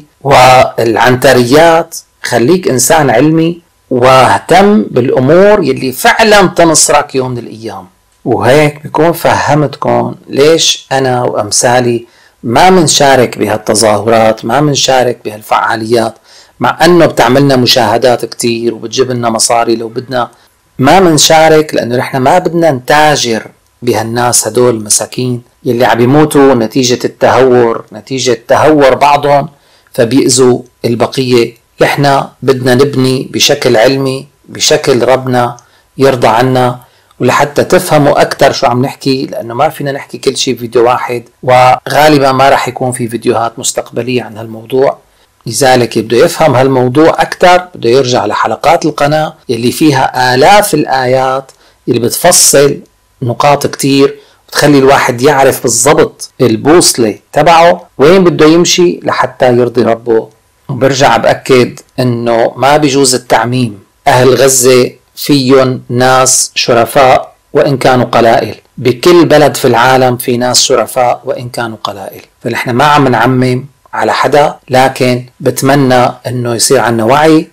والعنتريات، خليك إنسان علمي واهتم بالأمور يلي فعلا تنصرك يوم من الأيام. وهيك بكون فهمتكم ليش أنا وأمثالي ما منشارك بهالتظاهرات، ما منشارك بهالفعاليات، مع أنه بتعملنا مشاهدات كتير وبتجيب لنا مصاري لو بدنا، ما منشارك لأنه نحن ما بدنا نتاجر بهالناس هدول المساكين يلي عم يموتوا نتيجة التهور، نتيجة تهور بعضهم فبيأذوا البقية. نحن بدنا نبني بشكل علمي، بشكل ربنا يرضى عنا. ولحتى تفهموا أكتر شو عم نحكي، لأنه ما فينا نحكي كل شيء فيديو واحد، وغالبا ما رح يكون في فيديوهات مستقبلية عن هالموضوع. لذلك بده يفهم هالموضوع أكتر بده يرجع لحلقات القناة يلي فيها آلاف الآيات اللي بتفصل نقاط كتير وتخلي الواحد يعرف بالضبط البوصلة تبعه وين بده يمشي لحتى يرضي ربه. وبرجع بأكد إنه ما بيجوز التعميم. أهل غزة فيهم ناس شرفاء وإن كانوا قلائل، بكل بلد في العالم في ناس شرفاء وإن كانوا قلائل، فنحن ما عم نعمم على حدا، لكن بتمنى إنه يصير عنا وعي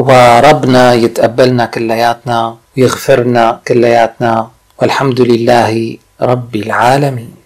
وربنا يتقبلنا كلياتنا ويغفرنا كلياتنا، والحمد لله رب العالمين.